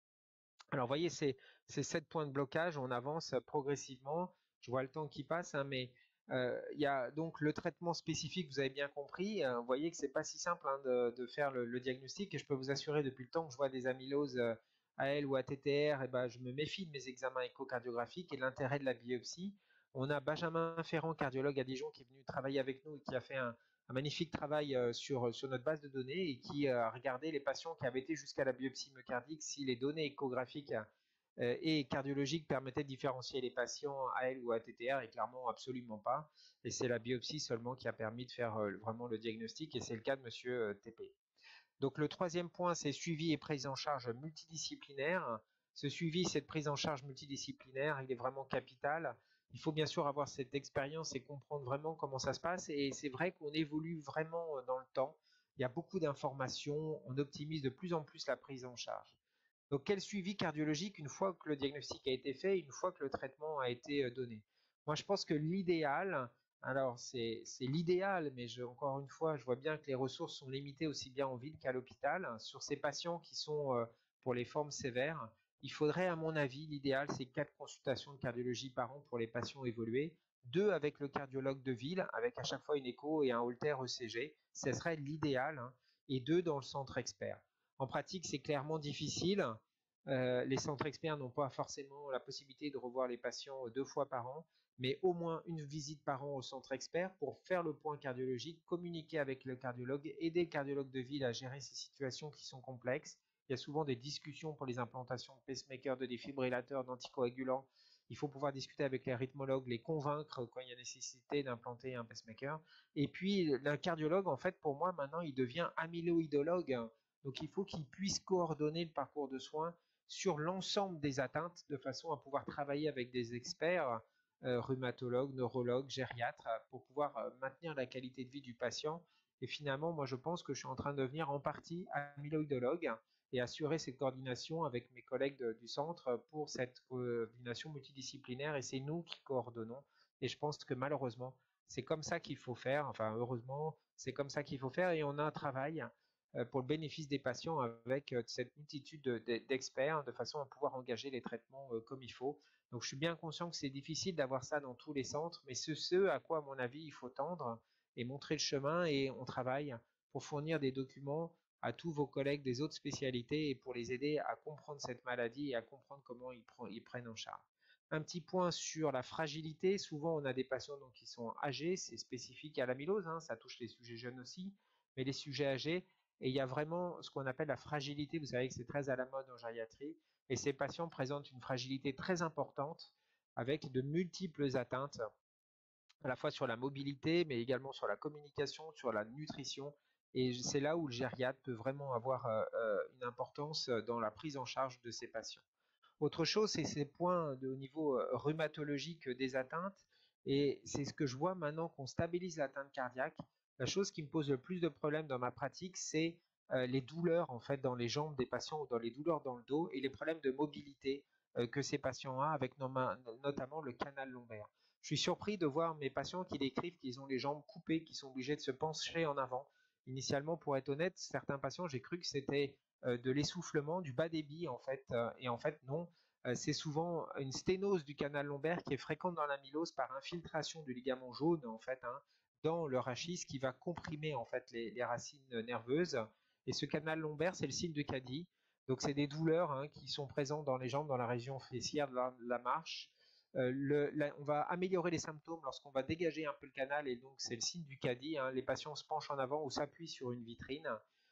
Speaker 1: Alors, vous voyez, ces 7 points de blocage, on avance progressivement. Je vois le temps qui passe, hein, mais il y a donc le traitement spécifique, vous avez bien compris. Vous voyez que c'est pas si simple de faire le diagnostic, et je peux vous assurer depuis le temps que je vois des amyloses AL ou ATTR, et je me méfie de mes examens échocardiographiques et de l'intérêt de la biopsie. On a Benjamin Ferrand, cardiologue à Dijon, qui est venu travailler avec nous et qui a fait un magnifique travail sur notre base de données, et qui a regardé les patients qui avaient été jusqu'à la biopsie myocardique, si les données échographiques et cardiologiques permettaient de différencier les patients AL ou ATTR, et clairement absolument pas. Et c'est la biopsie seulement qui a permis de faire vraiment le diagnostic, et c'est le cas de monsieur TP. Donc le troisième point, c'est suivi et prise en charge multidisciplinaire. Ce suivi, cette prise en charge multidisciplinaire, il est vraiment capital. Il faut bien sûr avoir cette expérience et comprendre vraiment comment ça se passe. Et c'est vrai qu'on évolue vraiment dans le temps. Il y a beaucoup d'informations. On optimise de plus en plus la prise en charge. Donc quel suivi cardiologique une fois que le diagnostic a été fait, une fois que le traitement a été donné? Moi, je pense que l'idéal, alors c'est l'idéal, mais encore une fois, je vois bien que les ressources sont limitées aussi bien en ville qu'à l'hôpital. Sur ces patients qui sont pour les formes sévères, il faudrait, à mon avis, l'idéal, c'est 4 consultations de cardiologie par an pour les patients évolués, 2 avec le cardiologue de ville, avec à chaque fois une écho et un Holter ECG, ce serait l'idéal, hein, et 2 dans le centre expert. En pratique, c'est clairement difficile. Les centres experts n'ont pas forcément la possibilité de revoir les patients 2 fois par an, mais au moins une visite par an au centre expert pour faire le point cardiologique, communiquer avec le cardiologue, aider le cardiologue de ville à gérer ces situations qui sont complexes. Il y a souvent des discussions pour les implantations de pacemakers, de défibrillateurs, d'anticoagulants. Il faut pouvoir discuter avec les rythmologues, les convaincre quand il y a nécessité d'implanter un pacemaker. Et puis, le cardiologue, en fait, pour moi, maintenant, il devient amyloïdologue. Donc, il faut qu'il puisse coordonner le parcours de soins sur l'ensemble des atteintes, de façon à pouvoir travailler avec des experts, rhumatologues, neurologues, gériatres, pour pouvoir maintenir la qualité de vie du patient. Et finalement, moi, je pense que je suis en train de devenir en partie amyloïdologue et assurer cette coordination avec mes collègues du centre pour cette coordination multidisciplinaire. Et c'est nous qui coordonnons. Et je pense que malheureusement, c'est comme ça qu'il faut faire. Enfin, heureusement, c'est comme ça qu'il faut faire. Et on a un travail pour le bénéfice des patients avec cette multitude d'experts, de façon à pouvoir engager les traitements comme il faut. Donc je suis bien conscient que c'est difficile d'avoir ça dans tous les centres, mais c'est ce à quoi, à mon avis, il faut tendre et montrer le chemin, et on travaille pour fournir des documents à tous vos collègues des autres spécialités, et pour les aider à comprendre cette maladie et à comprendre comment ils prennent en charge. Un petit point sur la fragilité. Souvent, on a des patients donc, qui sont âgés, c'est spécifique à l'amylose, hein, ça touche les sujets jeunes aussi, mais les sujets âgés, et il y a vraiment ce qu'on appelle la fragilité. Vous savez que c'est très à la mode en gériatrie, et ces patients présentent une fragilité très importante avec de multiples atteintes, à la fois sur la mobilité, mais également sur la communication, sur la nutrition. Et c'est là où le gériatre peut vraiment avoir une importance dans la prise en charge de ces patients. Autre chose, c'est ces points au niveau rhumatologique des atteintes. Et c'est ce que je vois maintenant qu'on stabilise l'atteinte cardiaque. La chose qui me pose le plus de problèmes dans ma pratique, c'est les douleurs en fait dans les jambes des patients, ou dans les douleurs dans le dos, et les problèmes de mobilité que ces patients ont, avec notamment le canal lombaire. Je suis surpris de voir mes patients qui décrivent qu'ils ont les jambes coupées, qui sont obligés de se pencher en avant. Initialement, pour être honnête, certains patients, j'ai cru que c'était de l'essoufflement, du bas débit en fait, et en fait non. C'est souvent une sténose du canal lombaire qui est fréquente dans l'amylose par infiltration du ligament jaune en fait, hein, dans le rachis qui va comprimer en fait les racines nerveuses. Et ce canal lombaire, c'est le signe de Caddy. Donc c'est des douleurs hein, qui sont présentes dans les jambes, dans la région fessière de la marche. On va améliorer les symptômes lorsqu'on va dégager un peu le canal et donc c'est le signe du caddie. Hein, les patients se penchent en avant ou s'appuient sur une vitrine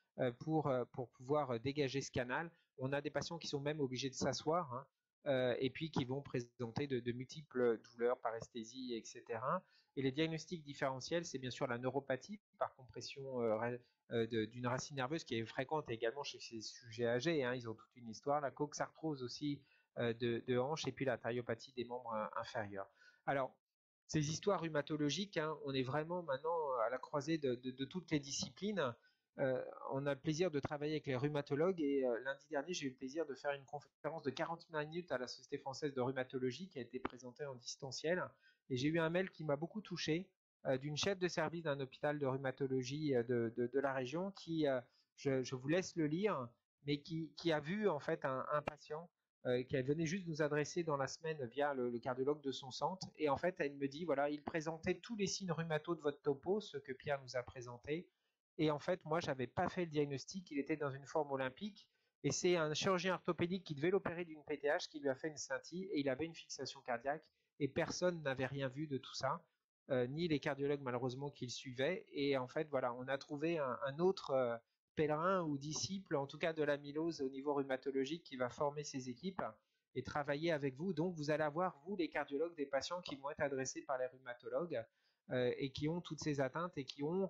Speaker 1: pour pouvoir dégager ce canal. On a des patients qui sont même obligés de s'asseoir hein, et puis qui vont présenter de multiples douleurs, paresthésie, etc. Et les diagnostics différentiels, c'est bien sûr la neuropathie par compression d'une racine nerveuse qui est fréquente également chez ces sujets âgés. Hein, ils ont toute une histoire. La coxarthrose aussi de hanche et puis la tyriopathie des membres inférieurs. Alors, ces histoires rhumatologiques, hein, on est vraiment maintenant à la croisée de toutes les disciplines. On a le plaisir de travailler avec les rhumatologues et lundi dernier, j'ai eu le plaisir de faire une conférence de 40 minutes à la Société française de rhumatologie qui a été présentée en distanciel. Et j'ai eu un mail qui m'a beaucoup touché d'une chef de service d'un hôpital de rhumatologie de la région qui, je vous laisse le lire, mais qui a vu en fait un patient qui venait juste nous adresser dans la semaine via le cardiologue de son centre. Et en fait, elle me dit, voilà, il présentait tous les signes rhumato de votre topo, ce que Pierre nous a présenté. Et en fait, moi, j'avais pas fait le diagnostic, il était dans une forme olympique. Et c'est un chirurgien orthopédique qui devait l'opérer d'une PTH qui lui a fait une scintille et il avait une fixation cardiaque et personne n'avait rien vu de tout ça, ni les cardiologues malheureusement qui le suivaient. Et en fait, voilà, on a trouvé un autre pèlerin ou disciple, en tout cas de l'amylose au niveau rhumatologique, qui va former ces équipes et travailler avec vous. Donc, vous allez avoir, vous, les cardiologues, des patients qui vont être adressés par les rhumatologues et qui ont toutes ces atteintes et qui ont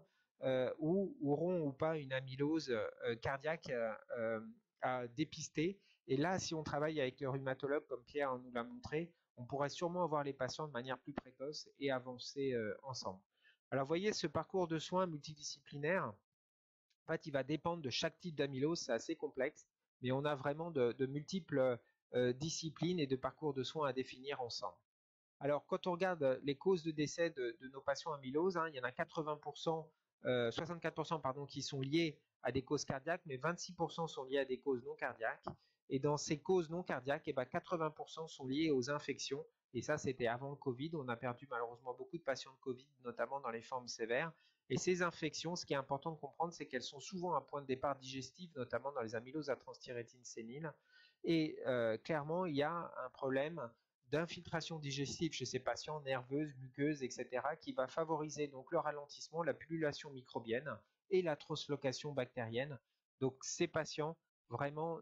Speaker 1: ou auront ou pas une amylose cardiaque à dépister. Et là, si on travaille avec le rhumatologue, comme Pierre nous l'a montré, on pourrait sûrement avoir les patients de manière plus précoce et avancer ensemble. Alors, vous voyez, ce parcours de soins multidisciplinaire, en fait, il va dépendre de chaque type d'amylose, c'est assez complexe, mais on a vraiment de multiples disciplines et de parcours de soins à définir ensemble. Alors, quand on regarde les causes de décès de nos patients amylose, hein, il y en a 80%, 64% pardon, qui sont liées à des causes cardiaques, mais 26% sont liées à des causes non cardiaques. Et dans ces causes non cardiaques, eh ben 80% sont liées aux infections. Et ça, c'était avant le Covid. On a perdu malheureusement beaucoup de patients de Covid, notamment dans les formes sévères. Et ces infections, ce qui est important de comprendre, c'est qu'elles sont souvent un point de départ digestif, notamment dans les amyloses à transthyrétine sénile. Et clairement, il y a un problème d'infiltration digestive chez ces patients, nerveuses, muqueuses, etc., qui va favoriser donc le ralentissement, la pullulation microbienne et la translocation bactérienne. Donc ces patients, vraiment,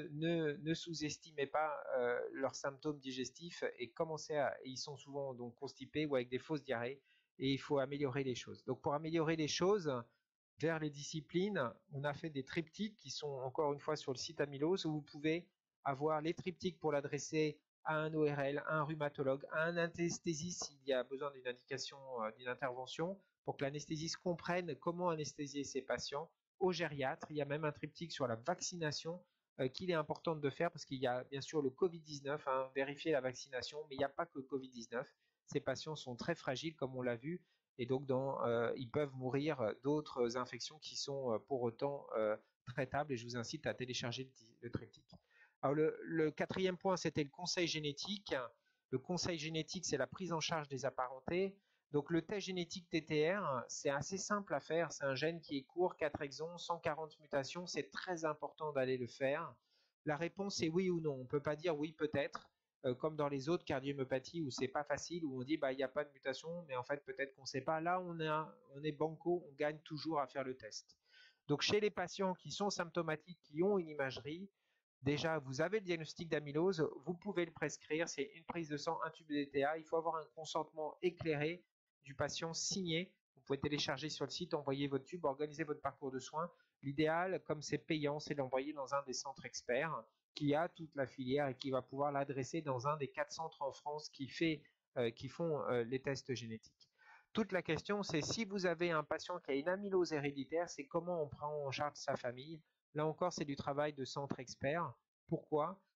Speaker 1: ne sous-estimez pas leurs symptômes digestifs et ils sont souvent donc constipés ou avec des fausses diarrhées et il faut améliorer les choses. Donc pour améliorer les choses, vers les disciplines, on a fait des triptyques qui sont encore une fois sur le site Amylose où vous pouvez avoir les triptyques pour l'adresser à un ORL, à un rhumatologue, à un anesthésiste s'il y a besoin d'une indication, d'une intervention, pour que l'anesthésiste comprenne comment anesthésier ses patients, au gériatre. Il y a même un triptyque sur la vaccination qu'il est important de faire parce qu'il y a bien sûr le Covid-19, hein, vérifier la vaccination, mais il n'y a pas que le Covid-19. Ces patients sont très fragiles comme on l'a vu et donc ils peuvent mourir d'autres infections qui sont pour autant traitables et je vous incite à télécharger le triptyque. Alors le quatrième point, c'était le conseil génétique. Le conseil génétique, c'est la prise en charge des apparentés. Donc le test génétique TTR, c'est assez simple à faire. C'est un gène qui est court, 4 exons, 140 mutations. C'est très important d'aller le faire. La réponse est oui ou non. On ne peut pas dire oui peut-être, comme dans les autres cardiomyopathies où c'est pas facile, où on dit bah il n'y a pas de mutation, mais en fait peut-être qu'on ne sait pas. Là, on est banco, on gagne toujours à faire le test. Donc chez les patients qui sont symptomatiques, qui ont une imagerie, déjà, vous avez le diagnostic d'amylose, vous pouvez le prescrire, c'est une prise de sang, un tube DTA, il faut avoir un consentement éclairé du patient signé. Vous pouvez télécharger sur le site, envoyer votre tube, organiser votre parcours de soins. L'idéal, comme c'est payant, c'est d'envoyer dans un des centres experts qui a toute la filière et qui va pouvoir l'adresser dans un des 4 centres en France qui font les tests génétiques. Toute la question, c'est si vous avez un patient qui a une amylose héréditaire, c'est comment on prend en charge sa famille. Là encore, c'est du travail de centre expert. Pourquoi?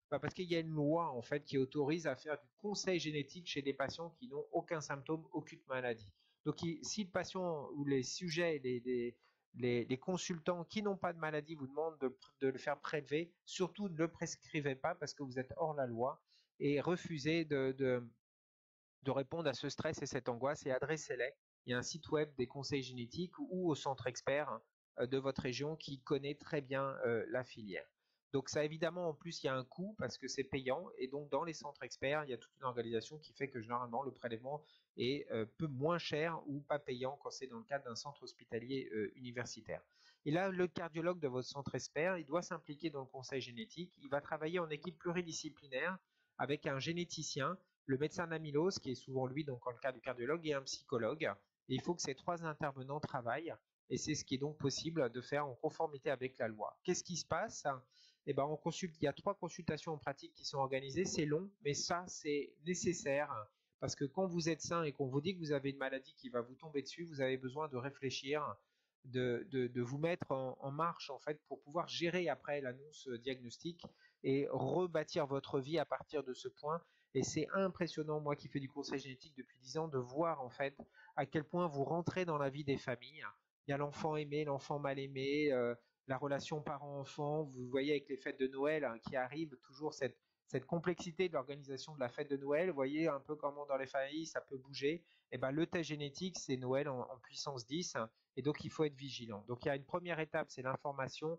Speaker 1: Bah, parce qu'il y a une loi en fait qui autorise à faire du conseil génétique chez des patients qui n'ont aucun symptôme, aucune maladie. Donc si le patient ou les sujets, les consultants qui n'ont pas de maladie vous demandent de le faire prélever, surtout ne le prescrivez pas parce que vous êtes hors la loi et refusez de répondre à ce stress et cette angoisse et adressez-les. Il y a un site web des conseils génétiques ou au centre expert de votre région qui connaît très bien la filière. Donc ça évidemment en plus il y a un coût parce que c'est payant et donc dans les centres experts il y a toute une organisation qui fait que généralement le prélèvement est peu moins cher ou pas payant quand c'est dans le cadre d'un centre hospitalier universitaire. Et là le cardiologue de votre centre expert il doit s'impliquer dans le conseil génétique, il va travailler en équipe pluridisciplinaire avec un généticien, le médecin d'amylose, qui est souvent lui, donc en le cas du cardiologue, et un psychologue. Et il faut que ces trois intervenants travaillent, et c'est ce qui est donc possible de faire en conformité avec la loi. Qu'est-ce qui se passe? Eh ben, il y a 3 consultations en pratique qui sont organisées, c'est long, mais ça c'est nécessaire, parce que quand vous êtes sain et qu'on vous dit que vous avez une maladie qui va vous tomber dessus, vous avez besoin de réfléchir, de vous mettre en marche en fait pour pouvoir gérer après l'annonce diagnostique et rebâtir votre vie à partir de ce point. Et c'est impressionnant, moi qui fais du conseil génétique depuis 10 ans, de voir en fait à quel point vous rentrez dans la vie des familles. Il y a l'enfant aimé, l'enfant mal aimé, la relation parent-enfant. Vous voyez avec les fêtes de Noël qui arrivent, toujours cette complexité de l'organisation de la fête de Noël. Vous voyez un peu comment dans les familles ça peut bouger. Et ben, le test génétique, c'est Noël en puissance 10. Et donc il faut être vigilant. Donc il y a une première étape, c'est l'information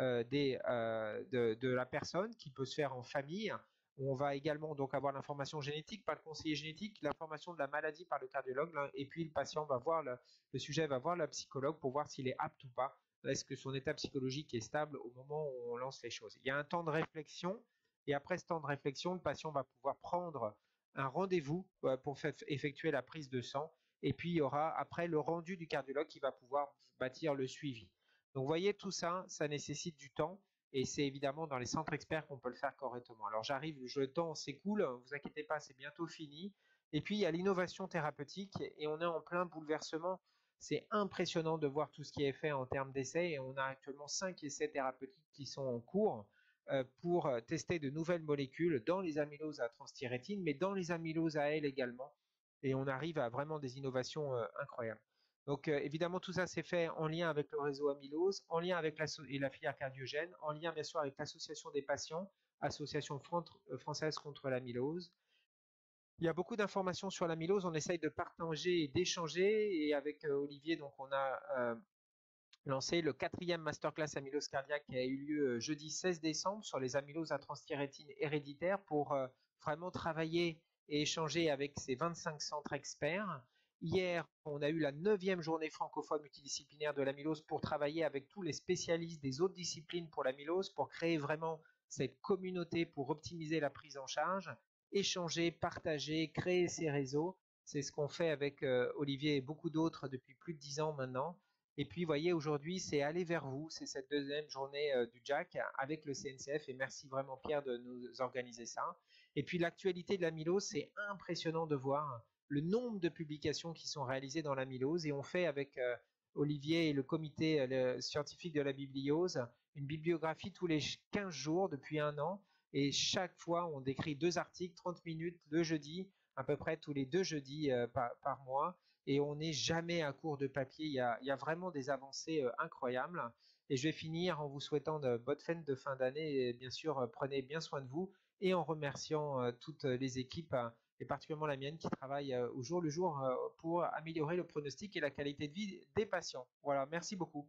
Speaker 1: de la personne qui peut se faire en famille. On va également donc avoir l'information génétique par le conseiller génétique, l'information de la maladie par le cardiologue, et puis le patient va voir le sujet va voir le psychologue pour voir s'il est apte ou pas. Est-ce que son état psychologique est stable au moment où on lance les choses? Il y a un temps de réflexion et après ce temps de réflexion, le patient va pouvoir prendre un rendez-vous pour effectuer la prise de sang et puis il y aura après le rendu du cardiologue qui va pouvoir bâtir le suivi. Donc vous voyez, tout ça, ça nécessite du temps et c'est évidemment dans les centres experts qu'on peut le faire correctement. Alors j'arrive, le temps s'écoule, ne vous inquiétez pas, c'est bientôt fini. Et puis il y a l'innovation thérapeutique et on est en plein bouleversement. C'est impressionnant de voir tout ce qui est fait en termes d'essais et on a actuellement 5 essais thérapeutiques qui sont en cours pour tester de nouvelles molécules dans les amyloses à transthyrétine, mais dans les amyloses à L également. Et on arrive à vraiment des innovations incroyables. Donc évidemment, tout ça c'est fait en lien avec le réseau amylose, en lien avec la filière cardiogène, en lien bien sûr avec l'association des patients, association française contre l'amylose. Il y a beaucoup d'informations sur l'amylose, on essaye de partager et d'échanger, et avec Olivier, donc on a lancé le 4e masterclass amylose cardiaque qui a eu lieu jeudi 16 décembre sur les amyloses à transthyrétine héréditaires pour vraiment travailler et échanger avec ces 25 centres experts. Hier, on a eu la 9e journée francophone multidisciplinaire de l'amylose pour travailler avec tous les spécialistes des autres disciplines pour l'amylose, pour créer vraiment cette communauté pour optimiser la prise en charge, échanger, partager, créer ces réseaux. C'est ce qu'on fait avec Olivier et beaucoup d'autres depuis plus de 10 ans maintenant. Et puis, vous voyez, aujourd'hui, c'est aller vers vous. C'est cette 2e journée du Jack avec le CNCF. Et merci vraiment, Pierre, de nous organiser ça. Et puis, l'actualité de l'amylose, c'est impressionnant de voir le nombre de publications qui sont réalisées dans l'amylose. Et on fait avec Olivier et le comité scientifique de la bibliose une bibliographie tous les 15 jours depuis un an. Et chaque fois, on décrit 2 articles, 30 minutes, le jeudi, à peu près tous les 2 jeudis par mois. Et on n'est jamais à court de papier. Il y a vraiment des avancées incroyables. Et je vais finir en vous souhaitant de bonnes fêtes de fin d'année. Et bien sûr, prenez bien soin de vous et en remerciant toutes les équipes, et particulièrement la mienne, qui travaille au jour le jour pour améliorer le pronostic et la qualité de vie des patients. Voilà, merci beaucoup.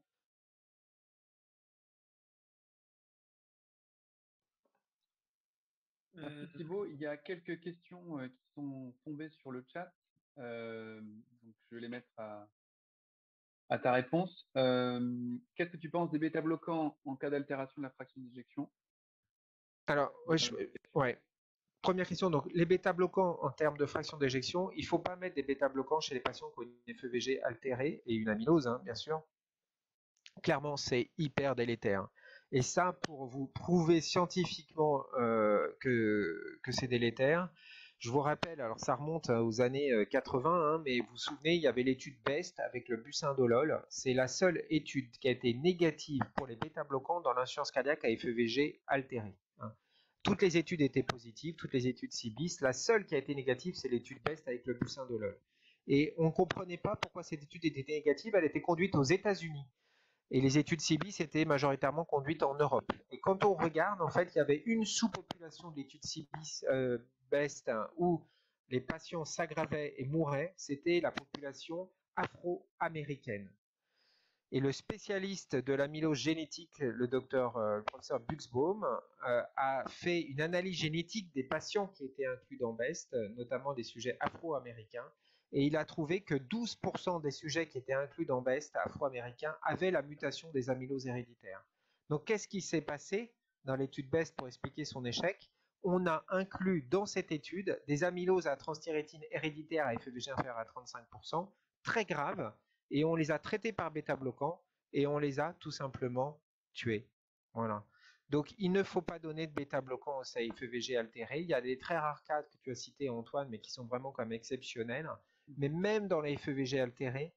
Speaker 2: Merci Thibaut. Il y a quelques questions qui sont tombées sur le chat. Donc je vais les mettre à ta réponse. Qu'est-ce que tu penses des bêta-bloquants en cas d'altération de la fraction d'éjection?
Speaker 1: Alors, ouais. Première question, donc les bêta-bloquants en termes de fraction d'éjection, il ne faut pas mettre des bêta-bloquants chez les patients qui ont une FEVG altérée et une amylose, hein, bien sûr. Clairement, c'est hyper délétère. Et ça, pour vous prouver scientifiquement que c'est délétère, je vous rappelle, alors ça remonte aux années 80, hein, mais vous vous souvenez, il y avait l'étude BEST avec le busindolol. C'est la seule étude qui a été négative pour les bêta-bloquants dans l'insuffisance cardiaque à FEVG altérée. Hein. Toutes les études étaient positives, toutes les études CIBIS. La seule qui a été négative, c'est l'étude BEST avec le bucindolol. Et on ne comprenait pas pourquoi cette étude était négative. Elle était conduite aux États-Unis. Et les études CIBIS étaient majoritairement conduites en Europe. Et quand on regarde, en fait, il y avait une sous-population de l'étude CIBIS BEST où les patients s'aggravaient et mouraient, c'était la population afro-américaine. Et le spécialiste de l'amylose génétique, le professeur Buxbaum, a fait une analyse génétique des patients qui étaient inclus dans BEST, notamment des sujets afro-américains, et il a trouvé que 12% des sujets qui étaient inclus dans BEST afro-américains avaient la mutation des amyloses héréditaires. Donc qu'est-ce qui s'est passé dans l'étude BEST pour expliquer son échec? On a inclus dans cette étude des amyloses à transthyrétine héréditaires à FEVG inférieur à 35%, très graves, et on les a traités par bêta-bloquants et on les a tout simplement tués. Voilà. Donc il ne faut pas donner de bêta-bloquants au FEVG altéré. Il y a des très rares cas que tu as cités, Antoine, mais qui sont vraiment comme exceptionnels. Mais même dans les FEVG altérés,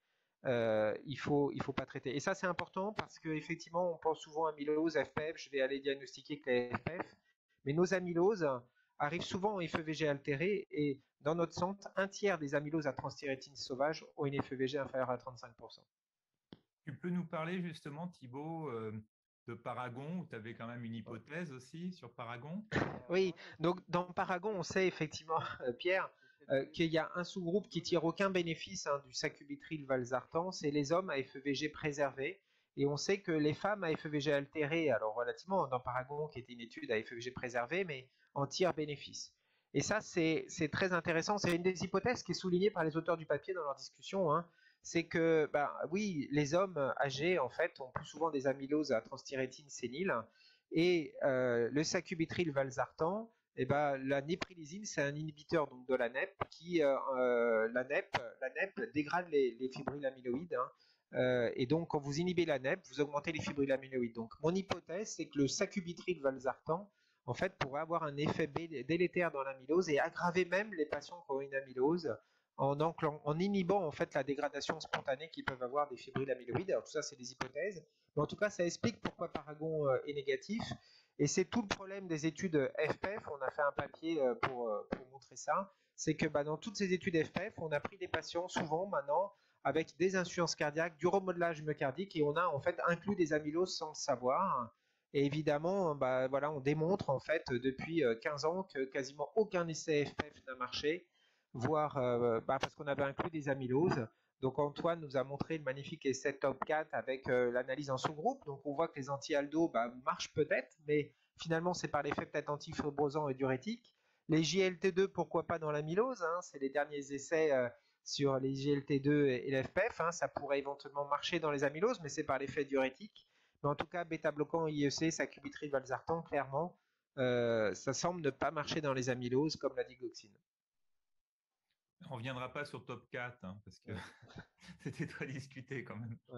Speaker 1: il faut pas traiter. Et ça, c'est important parce qu'effectivement, on pense souvent à amylose, FPF, je vais aller diagnostiquer que les FPF, mais nos amyloses arrivent souvent en FEVG altéré et dans notre centre, un tiers des amyloses à transthyrétine sauvage ont une FEVG inférieure à 35%.
Speaker 3: Tu peux nous parler justement, Thibaut, de Paragon, où tu avais quand même une hypothèse aussi sur Paragon?
Speaker 1: Oui, donc dans Paragon, on sait effectivement, Pierre, qu'il y a un sous-groupe qui tire aucun bénéfice du sacubitril/valsartan, c'est les hommes à FEVG préservé. Et on sait que les femmes à FEVG altéré, alors relativement dans Paragon, qui était une étude à FEVG préservé, mais en tirent bénéfice. Et ça, c'est très intéressant. C'est une des hypothèses qui est soulignée par les auteurs du papier dans leur discussion. C'est que, oui, les hommes âgés, en fait, ont plus souvent des amyloses à transthyrétine sénile. Et le sacubitril/valsartan, la néprilysine, c'est un inhibiteur donc, de la NEP qui, la NEP dégrade les fibrillamyloïdes. Et donc, quand vous inhibez la NEP, vous augmentez les fibrillamyloïdes. Donc, mon hypothèse, c'est que le sacubitril/valsartan, en fait, pourrait avoir un effet délétère dans l'amylose et aggraver même les patients qui ont une amylose en inhibant en fait la dégradation spontanée qu'ils peuvent avoir des fibrillamyloïdes. Alors tout ça, c'est des hypothèses. Mais en tout cas, ça explique pourquoi Paragon est négatif. Et c'est tout le problème des études FPF. On a fait un papier pour montrer ça. C'est que dans toutes ces études FPF, on a pris des patients souvent maintenant avec des insuffisances cardiaques, du remodelage myocardique, et on a en fait inclus des amyloses sans le savoir. Et évidemment, voilà, on démontre en fait depuis 15 ans que quasiment aucun essai FPF n'a marché, voire parce qu'on avait inclus des amyloses. Donc Antoine nous a montré le magnifique essai Top 4 avec l'analyse en sous-groupe. Donc on voit que les anti-aldo marchent peut-être, mais finalement c'est par l'effet peut-être antifibrosant et diurétique. Les JLT2, pourquoi pas dans l'amylose, c'est les derniers essais sur les JLT2 et l'FPF. Ça pourrait éventuellement marcher dans les amyloses, mais c'est par l'effet diurétique. Mais en tout cas, bêta-bloquant IEC, sacubitril/valsartan, clairement, ça semble ne pas marcher dans les amyloses comme la digoxine.
Speaker 3: On ne reviendra pas sur Top 4, parce que c'était très discuté quand même.
Speaker 2: Ouais.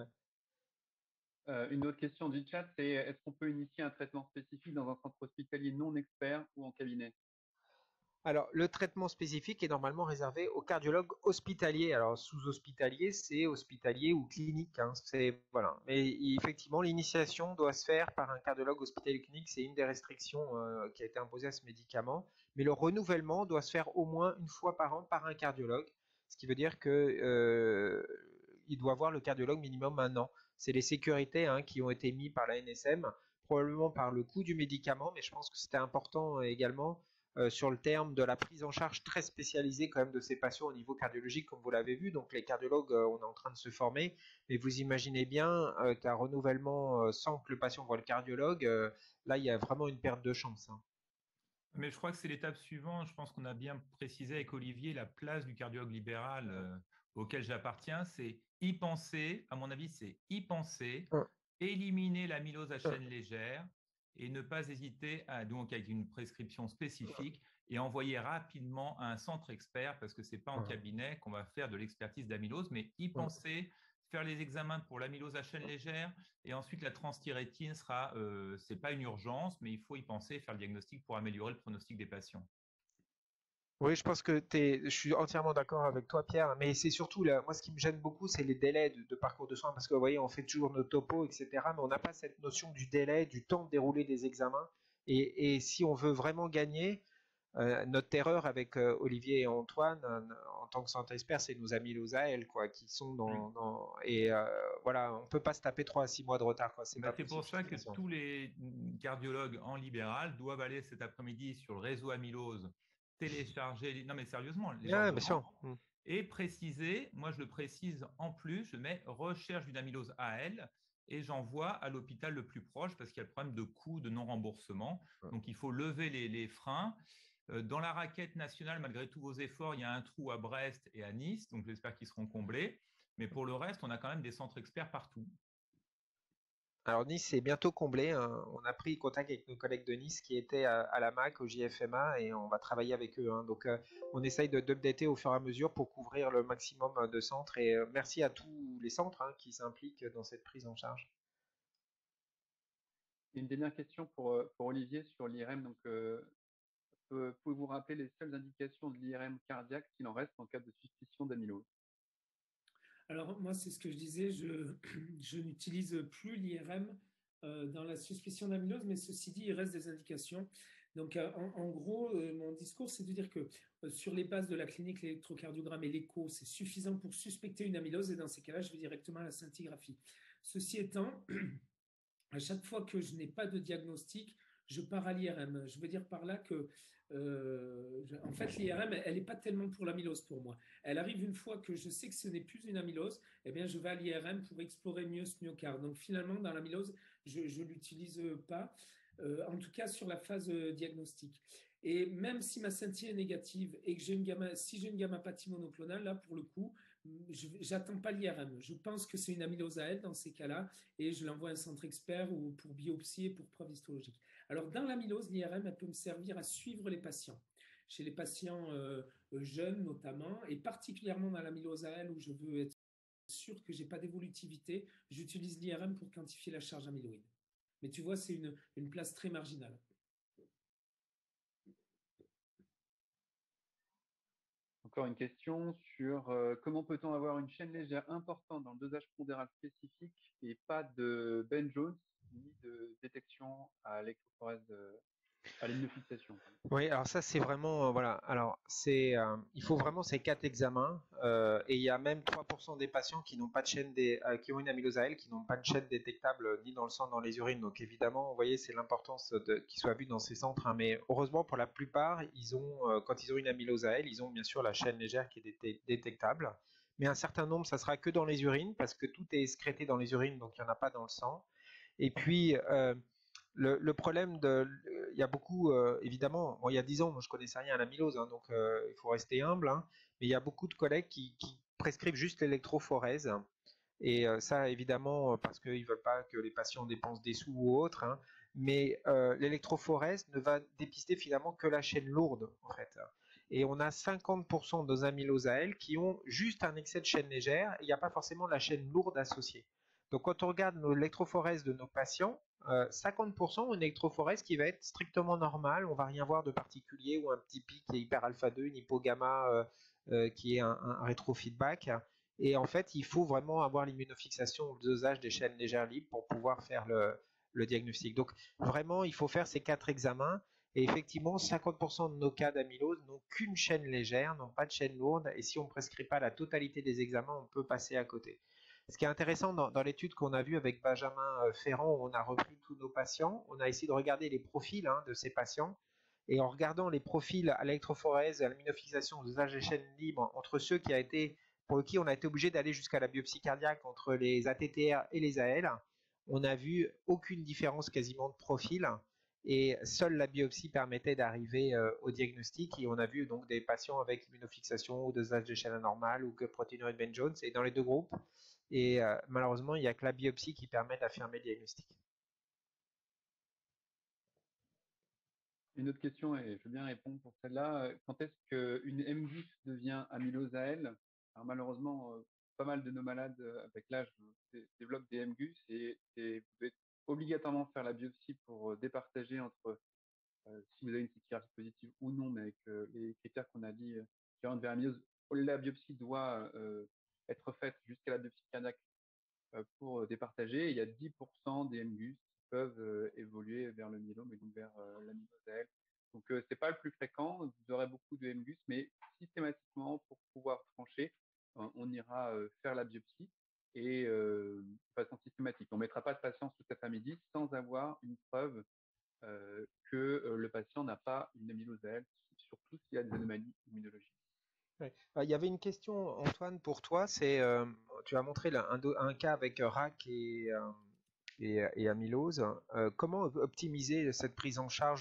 Speaker 2: Une autre question du chat, c'est est-ce qu'on peut initier un traitement spécifique dans un centre hospitalier non expert ou en cabinet?
Speaker 1: Alors, le traitement spécifique est normalement réservé aux cardiologues hospitaliers. Alors, sous-hospitalier, c'est hospitalier ou clinique. Voilà. Mais effectivement, l'initiation doit se faire par un cardiologue hospitalier clinique. C'est une des restrictions qui a été imposée à ce médicament. Mais le renouvellement doit se faire au moins une fois par an par un cardiologue. Ce qui veut dire qu'il doit voir le cardiologue minimum 1 an. C'est les sécurités qui ont été mis par la NSM, probablement par le coût du médicament, mais je pense que c'était important également sur le terme de la prise en charge très spécialisée quand même de ces patients au niveau cardiologique, comme vous l'avez vu. Donc les cardiologues, on est en train de se former, mais vous imaginez bien qu'un renouvellement sans que le patient voit le cardiologue, là il y a vraiment une perte de chance.
Speaker 3: Mais je crois que c'est l'étape suivante. Je pense qu'on a bien précisé avec Olivier la place du cardiologue libéral auquel j'appartiens. C'est y penser, à mon avis, c'est y penser, éliminer l'amylose à chaîne légère, et ne pas hésiter donc avec une prescription spécifique et envoyer rapidement à un centre expert, parce que ce n'est pas en cabinet qu'on va faire de l'expertise d'amylose, mais y penser, faire les examens pour l'amylose à chaîne légère, et ensuite la transthyrétine sera, c'est pas une urgence, mais il faut y penser, faire le diagnostic pour améliorer le pronostic des patients.
Speaker 1: Oui, je pense que je suis entièrement d'accord avec toi, Pierre, mais c'est surtout, moi, ce qui me gêne beaucoup, c'est les délais de parcours de soins, parce que, vous voyez, on fait toujours nos topos, etc., mais on n'a pas cette notion du délai, du temps de dérouler des examens, Et si on veut vraiment gagner, notre terreur avec Olivier et Antoine, en tant que centre expert, c'est nos amyloses à elles, quoi, qui sont et voilà, on peut pas se taper 3 à 6 mois de retard, quoi. C'est pas
Speaker 3: C'est pour ça que
Speaker 1: possible.
Speaker 3: tous les cardiologues en libéral doivent aller cet après-midi sur le réseau amylose, télécharger, non mais sérieusement, les gens
Speaker 1: bien sûr.
Speaker 3: Et préciser, moi je le précise en plus, je mets recherche d'une amylose AL et j'envoie à l'hôpital le plus proche parce qu'il y a le problème de coût, de non-remboursement. Donc il faut lever les freins. Dans la raquette nationale, malgré tous vos efforts, il y a un trou à Brest et à Nice, donc j'espère qu'ils seront comblés. Mais pour le reste, on a quand même des centres experts partout.
Speaker 1: Alors Nice est bientôt comblé, hein. On a pris contact avec nos collègues de Nice qui étaient à la MAC, au JFMA, et on va travailler avec eux, hein. Donc on essaye d'updater au fur et à mesure pour couvrir le maximum de centres. Et merci à tous les centres, hein, qui s'impliquent dans cette prise en charge.
Speaker 2: Une dernière question pour Olivier sur l'IRM. Donc, pouvez-vous rappeler les seules indications de l'IRM cardiaque s'il en reste en cas de suspicion d'amylose?
Speaker 4: Alors moi, c'est ce que je disais, je n'utilise plus l'IRM dans la suspicion d'amylose, mais ceci dit, il reste des indications. Donc en gros, mon discours, c'est de dire que sur les bases de la clinique, l'électrocardiogramme et l'écho, c'est suffisant pour suspecter une amylose, et dans ces cas-là, je vais directement à la scintigraphie. Ceci étant, à chaque fois que je n'ai pas de diagnostic, je pars à l'IRM. Je veux dire par là que, en fait, l'IRM, elle n'est pas tellement pour l'amylose pour moi. Elle arrive une fois que je sais que ce n'est plus une amylose, eh bien, je vais à l'IRM pour explorer mieux ce myocarde. Donc, finalement, dans l'amylose, je ne l'utilise pas, en tout cas sur la phase diagnostique. Et même si ma scintille est négative et que si j'ai une gammapathie monoclonale, là, pour le coup, j'attends pas l'IRM. Je pense que c'est une amylose à elle dans ces cas-là, et je l'envoie à un centre expert ou pour biopsie et pour preuve histologique. Alors, dans l'amylose, l'IRM, elle peut me servir à suivre les patients. Chez les patients jeunes notamment, et particulièrement dans l'amylose à elle où je veux être sûr que je n'ai pas d'évolutivité, j'utilise l'IRM pour quantifier la charge amyloïde. Mais tu vois, c'est une place très marginale.
Speaker 2: Encore une question sur comment peut-on avoir une chaîne légère importante dans le dosage pondéral spécifique et pas de Ben Jones ni de détection à l'électrophorèse à l'immunofixation.
Speaker 1: Oui, alors ça c'est vraiment voilà. Alors il faut vraiment ces 4 examens, et il y a même 3% des patients qui n'ont pas de chaîne qui ont une amylose à L qui n'ont pas de chaîne détectable ni dans le sang ni dans les urines. Donc évidemment, vous voyez, c'est l'importance qu'ils soient vus dans ces centres, hein. Mais heureusement pour la plupart, quand ils ont une amylose à L, ils ont bien sûr la chaîne légère qui est détectable. Mais un certain nombre, ça sera que dans les urines parce que tout est excrété dans les urines, donc il n'y en a pas dans le sang. Et puis le problème il y a beaucoup, évidemment, il y a 10 ans, moi je connaissais rien à l'amylose, hein, donc il faut rester humble, hein, mais il y a beaucoup de collègues qui prescrivent juste l'électrophorèse, et ça évidemment parce qu'ils ne veulent pas que les patients dépensent des sous ou autre, hein, mais l'électrophorèse ne va dépister finalement que la chaîne lourde en fait. Et on a 50% de nos amyloses à elles qui ont juste un excès de chaîne légère, et il n'y a pas forcément la chaîne lourde associée. Donc quand on regarde l'électrophorèse de nos patients, 50% ont une électrophorèse qui va être strictement normale, on va rien voir de particulier, ou un petit pic qui est hyper alpha 2, une hypogamma qui est un rétrofeedback. Et en fait, il faut vraiment avoir l'immunofixation ou le dosage des chaînes légères libres pour pouvoir faire le diagnostic. Donc vraiment, il faut faire ces 4 examens. Et effectivement, 50% de nos cas d'amylose n'ont qu'une chaîne légère, n'ont pas de chaîne lourde. Et si on ne prescrit pas la totalité des examens, on peut passer à côté. Ce qui est intéressant dans l'étude qu'on a vue avec Benjamin Ferrand, où on a repris tous nos patients, on a essayé de regarder les profils, hein, de ces patients. Et en regardant les profils à l'électrophorèse, à l'immunofixation, au dosage des chaînes libres, entre ceux pour qui on a été obligé d'aller jusqu'à la biopsie cardiaque, entre les ATTR et les AL, on n'a vu aucune différence quasiment de profil. Et seule la biopsie permettait d'arriver au diagnostic. Et on a vu donc des patients avec immunofixation ou dosage des chaînes anormales ou que protéinurie de Ben Jones, et dans les deux groupes. Et malheureusement, il n'y a que la biopsie qui permet d'affirmer le diagnostic.
Speaker 2: Une autre question, et je veux bien répondre pour celle-là. Quand est-ce qu'une MGUS devient amylose à elle? Alors malheureusement, pas mal de nos malades avec l'âge développent des MGUS, et vous devez obligatoirement faire la biopsie pour départager entre si vous avez une scintigraphie positive ou non, mais avec les critères qu'on a dit qui rentrent vers l'amylose. La biopsie doit être faite jusqu'à la biopsie cardiaque pour départager. Il y a 10% des MGUS peuvent évoluer vers le myélome et donc vers l'amylose AL. Donc, c'est pas le plus fréquent. Vous aurez beaucoup de MGUS, mais systématiquement, pour pouvoir trancher, on ira faire la biopsie et de façon systématique. On ne mettra pas de patient sous tafamidis sans avoir une preuve que le patient n'a pas une amylose AL, surtout s'il y a des anomalies immunologiques.
Speaker 1: Ouais. Il y avait une question, Antoine, pour toi. Tu as montré un cas avec RAC et amylose. Comment optimiser cette prise en charge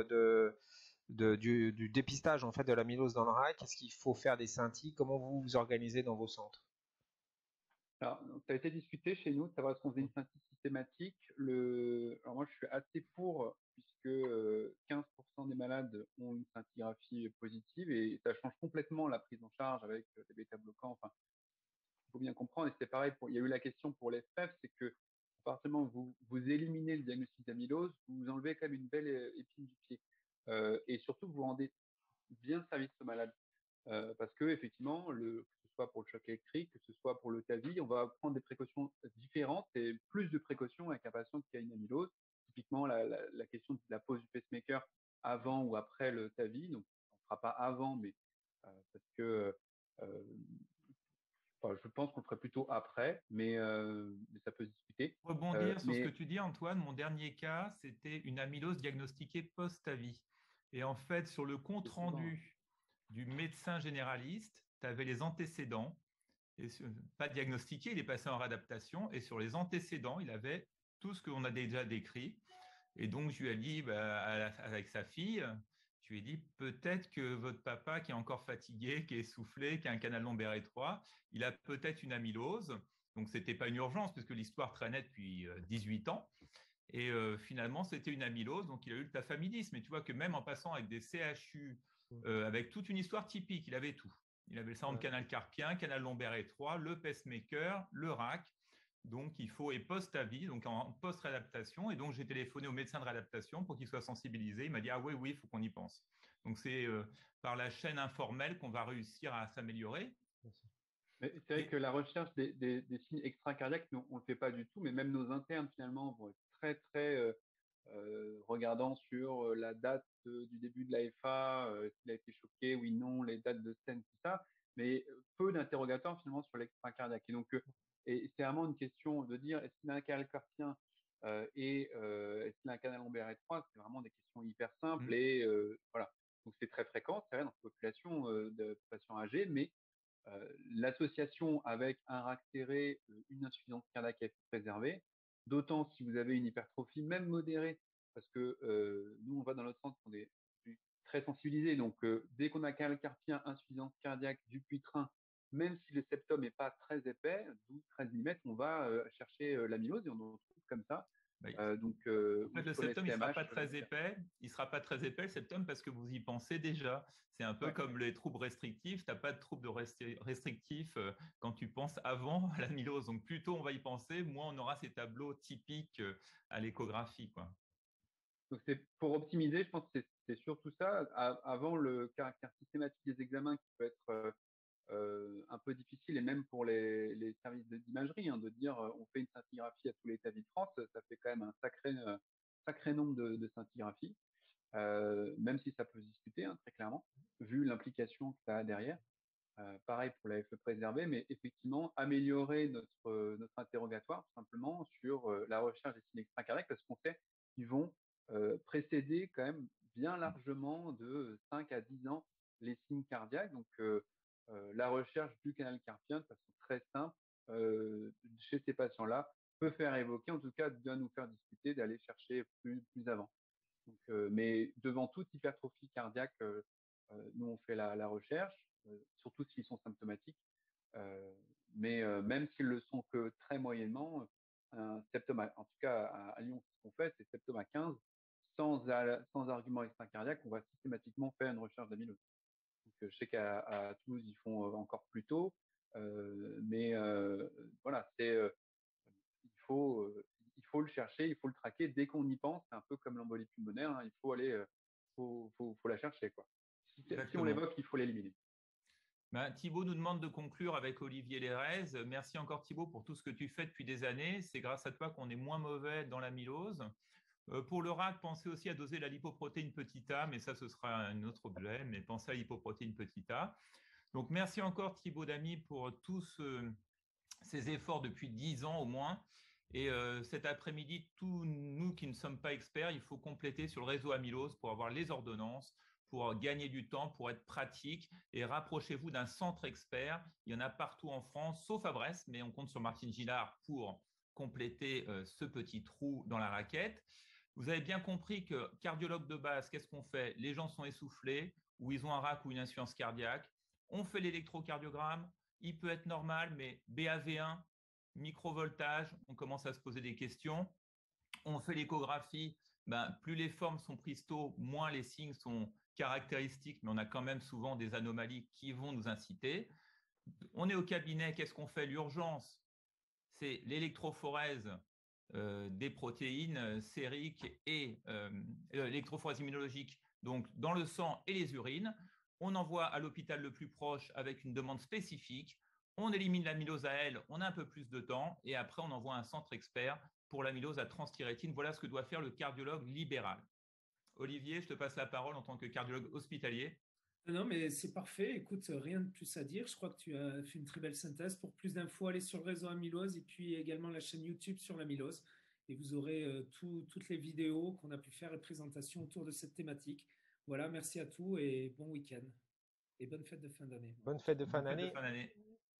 Speaker 1: du dépistage en fait de l'amylose dans le RAC? Est-ce qu'il faut faire des scintilles? Comment vous vous organisez dans vos centres?
Speaker 2: Alors, ça a été discuté chez nous de savoir si on faisait une scintille systématique. Alors moi, je suis assez pour, puisque 15% des malades ont une scintigraphie positive et ça change complètement la prise en charge avec des bêta-bloquants. Enfin, il faut bien comprendre, et c'est pareil, il y a eu la question pour les FEV, c'est que à partir du moment où vous éliminez le diagnostic d'amylose, vous enlevez quand même une belle épine du pied. Et surtout, vous rendez bien service au malade. Parce que effectivement, que ce soit pour le choc électrique, que ce soit pour le TAVI, on va prendre des précautions différentes et plus de précautions avec un patient qui a une amylose. Typiquement, la question de la pose du pacemaker avant ou après le TAVI. Donc, on ne fera pas avant, mais parce que je pense qu'on le ferait plutôt après, mais ça peut se discuter.
Speaker 3: Pour rebondir sur ce que tu dis, Antoine, mon dernier cas, c'était une amylose diagnostiquée post-TAVI. Et en fait, sur le compte rendu du médecin généraliste, tu avais les antécédents, et pas diagnostiqué, il est passé en réadaptation, et sur les antécédents, il avait tout ce qu'on a déjà décrit. Et donc, je lui ai dit, avec sa fille, je lui ai dit, peut-être que votre papa, qui est encore fatigué, qui est essoufflé, qui a un canal lombaire étroit, il a peut-être une amylose. Donc, ce n'était pas une urgence, puisque l'histoire traînait depuis 18 ans. Et finalement, c'était une amylose, donc il a eu le tafamidis. Mais tu vois que même en passant avec des CHU, avec toute une histoire typique, il avait tout. Il avait le syndrome canal carpien, canal lombaire étroit, le pacemaker, le RAC. Donc, il faut, et post-avis, donc en post-réadaptation. Et donc, j'ai téléphoné au médecin de réadaptation pour qu'il soit sensibilisé. Il m'a dit, ah oui, il faut qu'on y pense. Donc, c'est par la chaîne informelle qu'on va réussir à s'améliorer.
Speaker 2: C'est vrai que la recherche des signes extracardiaques, nous, on ne le fait pas du tout, mais même nos internes, finalement, vont être très, très regardant sur la date du début de l'AFA, s'il a été choqué, oui, non, les dates de scène, tout ça, mais peu d'interrogatoires, finalement, sur l'extracardiaque. Et donc, et c'est vraiment une question de dire, est-ce qu'il a un canal carpien et est-ce qu'il a un canal lombaire étroit? C'est vraiment des questions hyper simples et voilà. Donc, c'est très fréquent, c'est vrai, dans la population de patients âgés, mais l'association avec un RAC serré, une insuffisance cardiaque à effet préservé, d'autant si vous avez une hypertrophie, même modérée, parce que nous, on va dans notre centre, on est très sensibilisés. Donc, dès qu'on a canal carpien, insuffisance cardiaque du puits-train, même si le septum n'est pas très épais, 12-13 mm, on va chercher l'amylose et on en trouve comme ça.
Speaker 3: Donc, en fait, le septum, il ne sera pas très épais. Il ne sera pas très épais, le septum, parce que vous y pensez déjà. C'est un peu comme les troubles restrictifs. Tu n'as pas de troubles restrictifs quand tu penses avant à l'amylose. Donc, plus tôt on va y penser, moins on aura ces tableaux typiques à l'échographie, quoi.
Speaker 2: Donc, c'est pour optimiser, je pense que c'est surtout ça. Avant le caractère systématique des examens qui peut être un peu difficile, et même pour les services d'imagerie, de dire on fait une scintigraphie à tous les TAVI de France, ça fait quand même un sacré nombre de scintigraphies, même si ça peut se discuter, très clairement, vu l'implication que ça a derrière. Pareil pour la FE préservée, mais effectivement, améliorer notre interrogatoire, tout simplement, sur la recherche des signes extracardiaques, parce qu'on sait qu'ils vont précéder quand même bien largement de 5 à 10 ans les signes cardiaques. Donc, la recherche du canal carpien, de façon très simple, chez ces patients-là, peut faire évoquer, en tout cas, doit nous faire discuter d'aller chercher plus avant. Donc, mais devant toute hypertrophie cardiaque, nous, on fait la recherche, surtout s'ils sont symptomatiques. Mais même s'ils le sont que très moyennement, un septum, en tout cas à Lyon, ce qu'on fait, c'est septum à 15, sans argument extracardiaque, on va systématiquement faire une recherche d'amylose. Donc, je sais qu'à Toulouse, ils font encore plus tôt, mais voilà, il faut le chercher, il faut le traquer dès qu'on y pense. C'est un peu comme l'embolie pulmonaire, il faut aller, faut la chercher, quoi. Si on l'évoque, il faut l'éliminer.
Speaker 3: Thibaut nous demande de conclure avec Olivier Lérez. Merci encore Thibaut pour tout ce que tu fais depuis des années. C'est grâce à toi qu'on est moins mauvais dans l'amylose. Pour le RAC, pensez aussi à doser la lipoprotéine petit a, mais ça, ce sera un autre objet, mais pensez à la lipoprotéine petit a. Donc, merci encore Thibaut Damy pour tous ces efforts depuis 10 ans au moins. Et cet après-midi, tous nous qui ne sommes pas experts, il faut compléter sur le réseau amylose pour avoir les ordonnances, pour gagner du temps, pour être pratique, et rapprochez-vous d'un centre expert. Il y en a partout en France, sauf à Brest, mais on compte sur Martine Gillard pour compléter ce petit trou dans la raquette. Vous avez bien compris que cardiologue de base, qu'est-ce qu'on fait? Les gens sont essoufflés, ou ils ont un RAC ou une insuffisance cardiaque. On fait l'électrocardiogramme, il peut être normal, mais BAV1, microvoltage, on commence à se poser des questions. On fait l'échographie, plus les formes sont prises tôt, moins les signes sont caractéristiques, mais on a quand même souvent des anomalies qui vont nous inciter. On est au cabinet, qu'est-ce qu'on fait? L'urgence, c'est l'électrophorèse des protéines sériques et l'électrophorèse immunologique, donc dans le sang et les urines. On envoie à l'hôpital le plus proche avec une demande spécifique. On élimine l'amylose à elle, on a un peu plus de temps, et après on envoie un centre expert pour l'amylose à transthyrétine. Voilà ce que doit faire le cardiologue libéral. Olivier, je te passe la parole en tant que cardiologue hospitalier.
Speaker 4: Non, mais c'est parfait. Écoute, rien de plus à dire. Je crois que tu as fait une très belle synthèse. Pour plus d'infos, allez sur le réseau amylose et puis également la chaîne YouTube sur l'amylose. Et vous aurez toutes les vidéos qu'on a pu faire et présentations autour de cette thématique. Voilà, merci à tous et bon week-end. Et bonne fête de fin d'année.
Speaker 1: Bonne fête de fin d'année.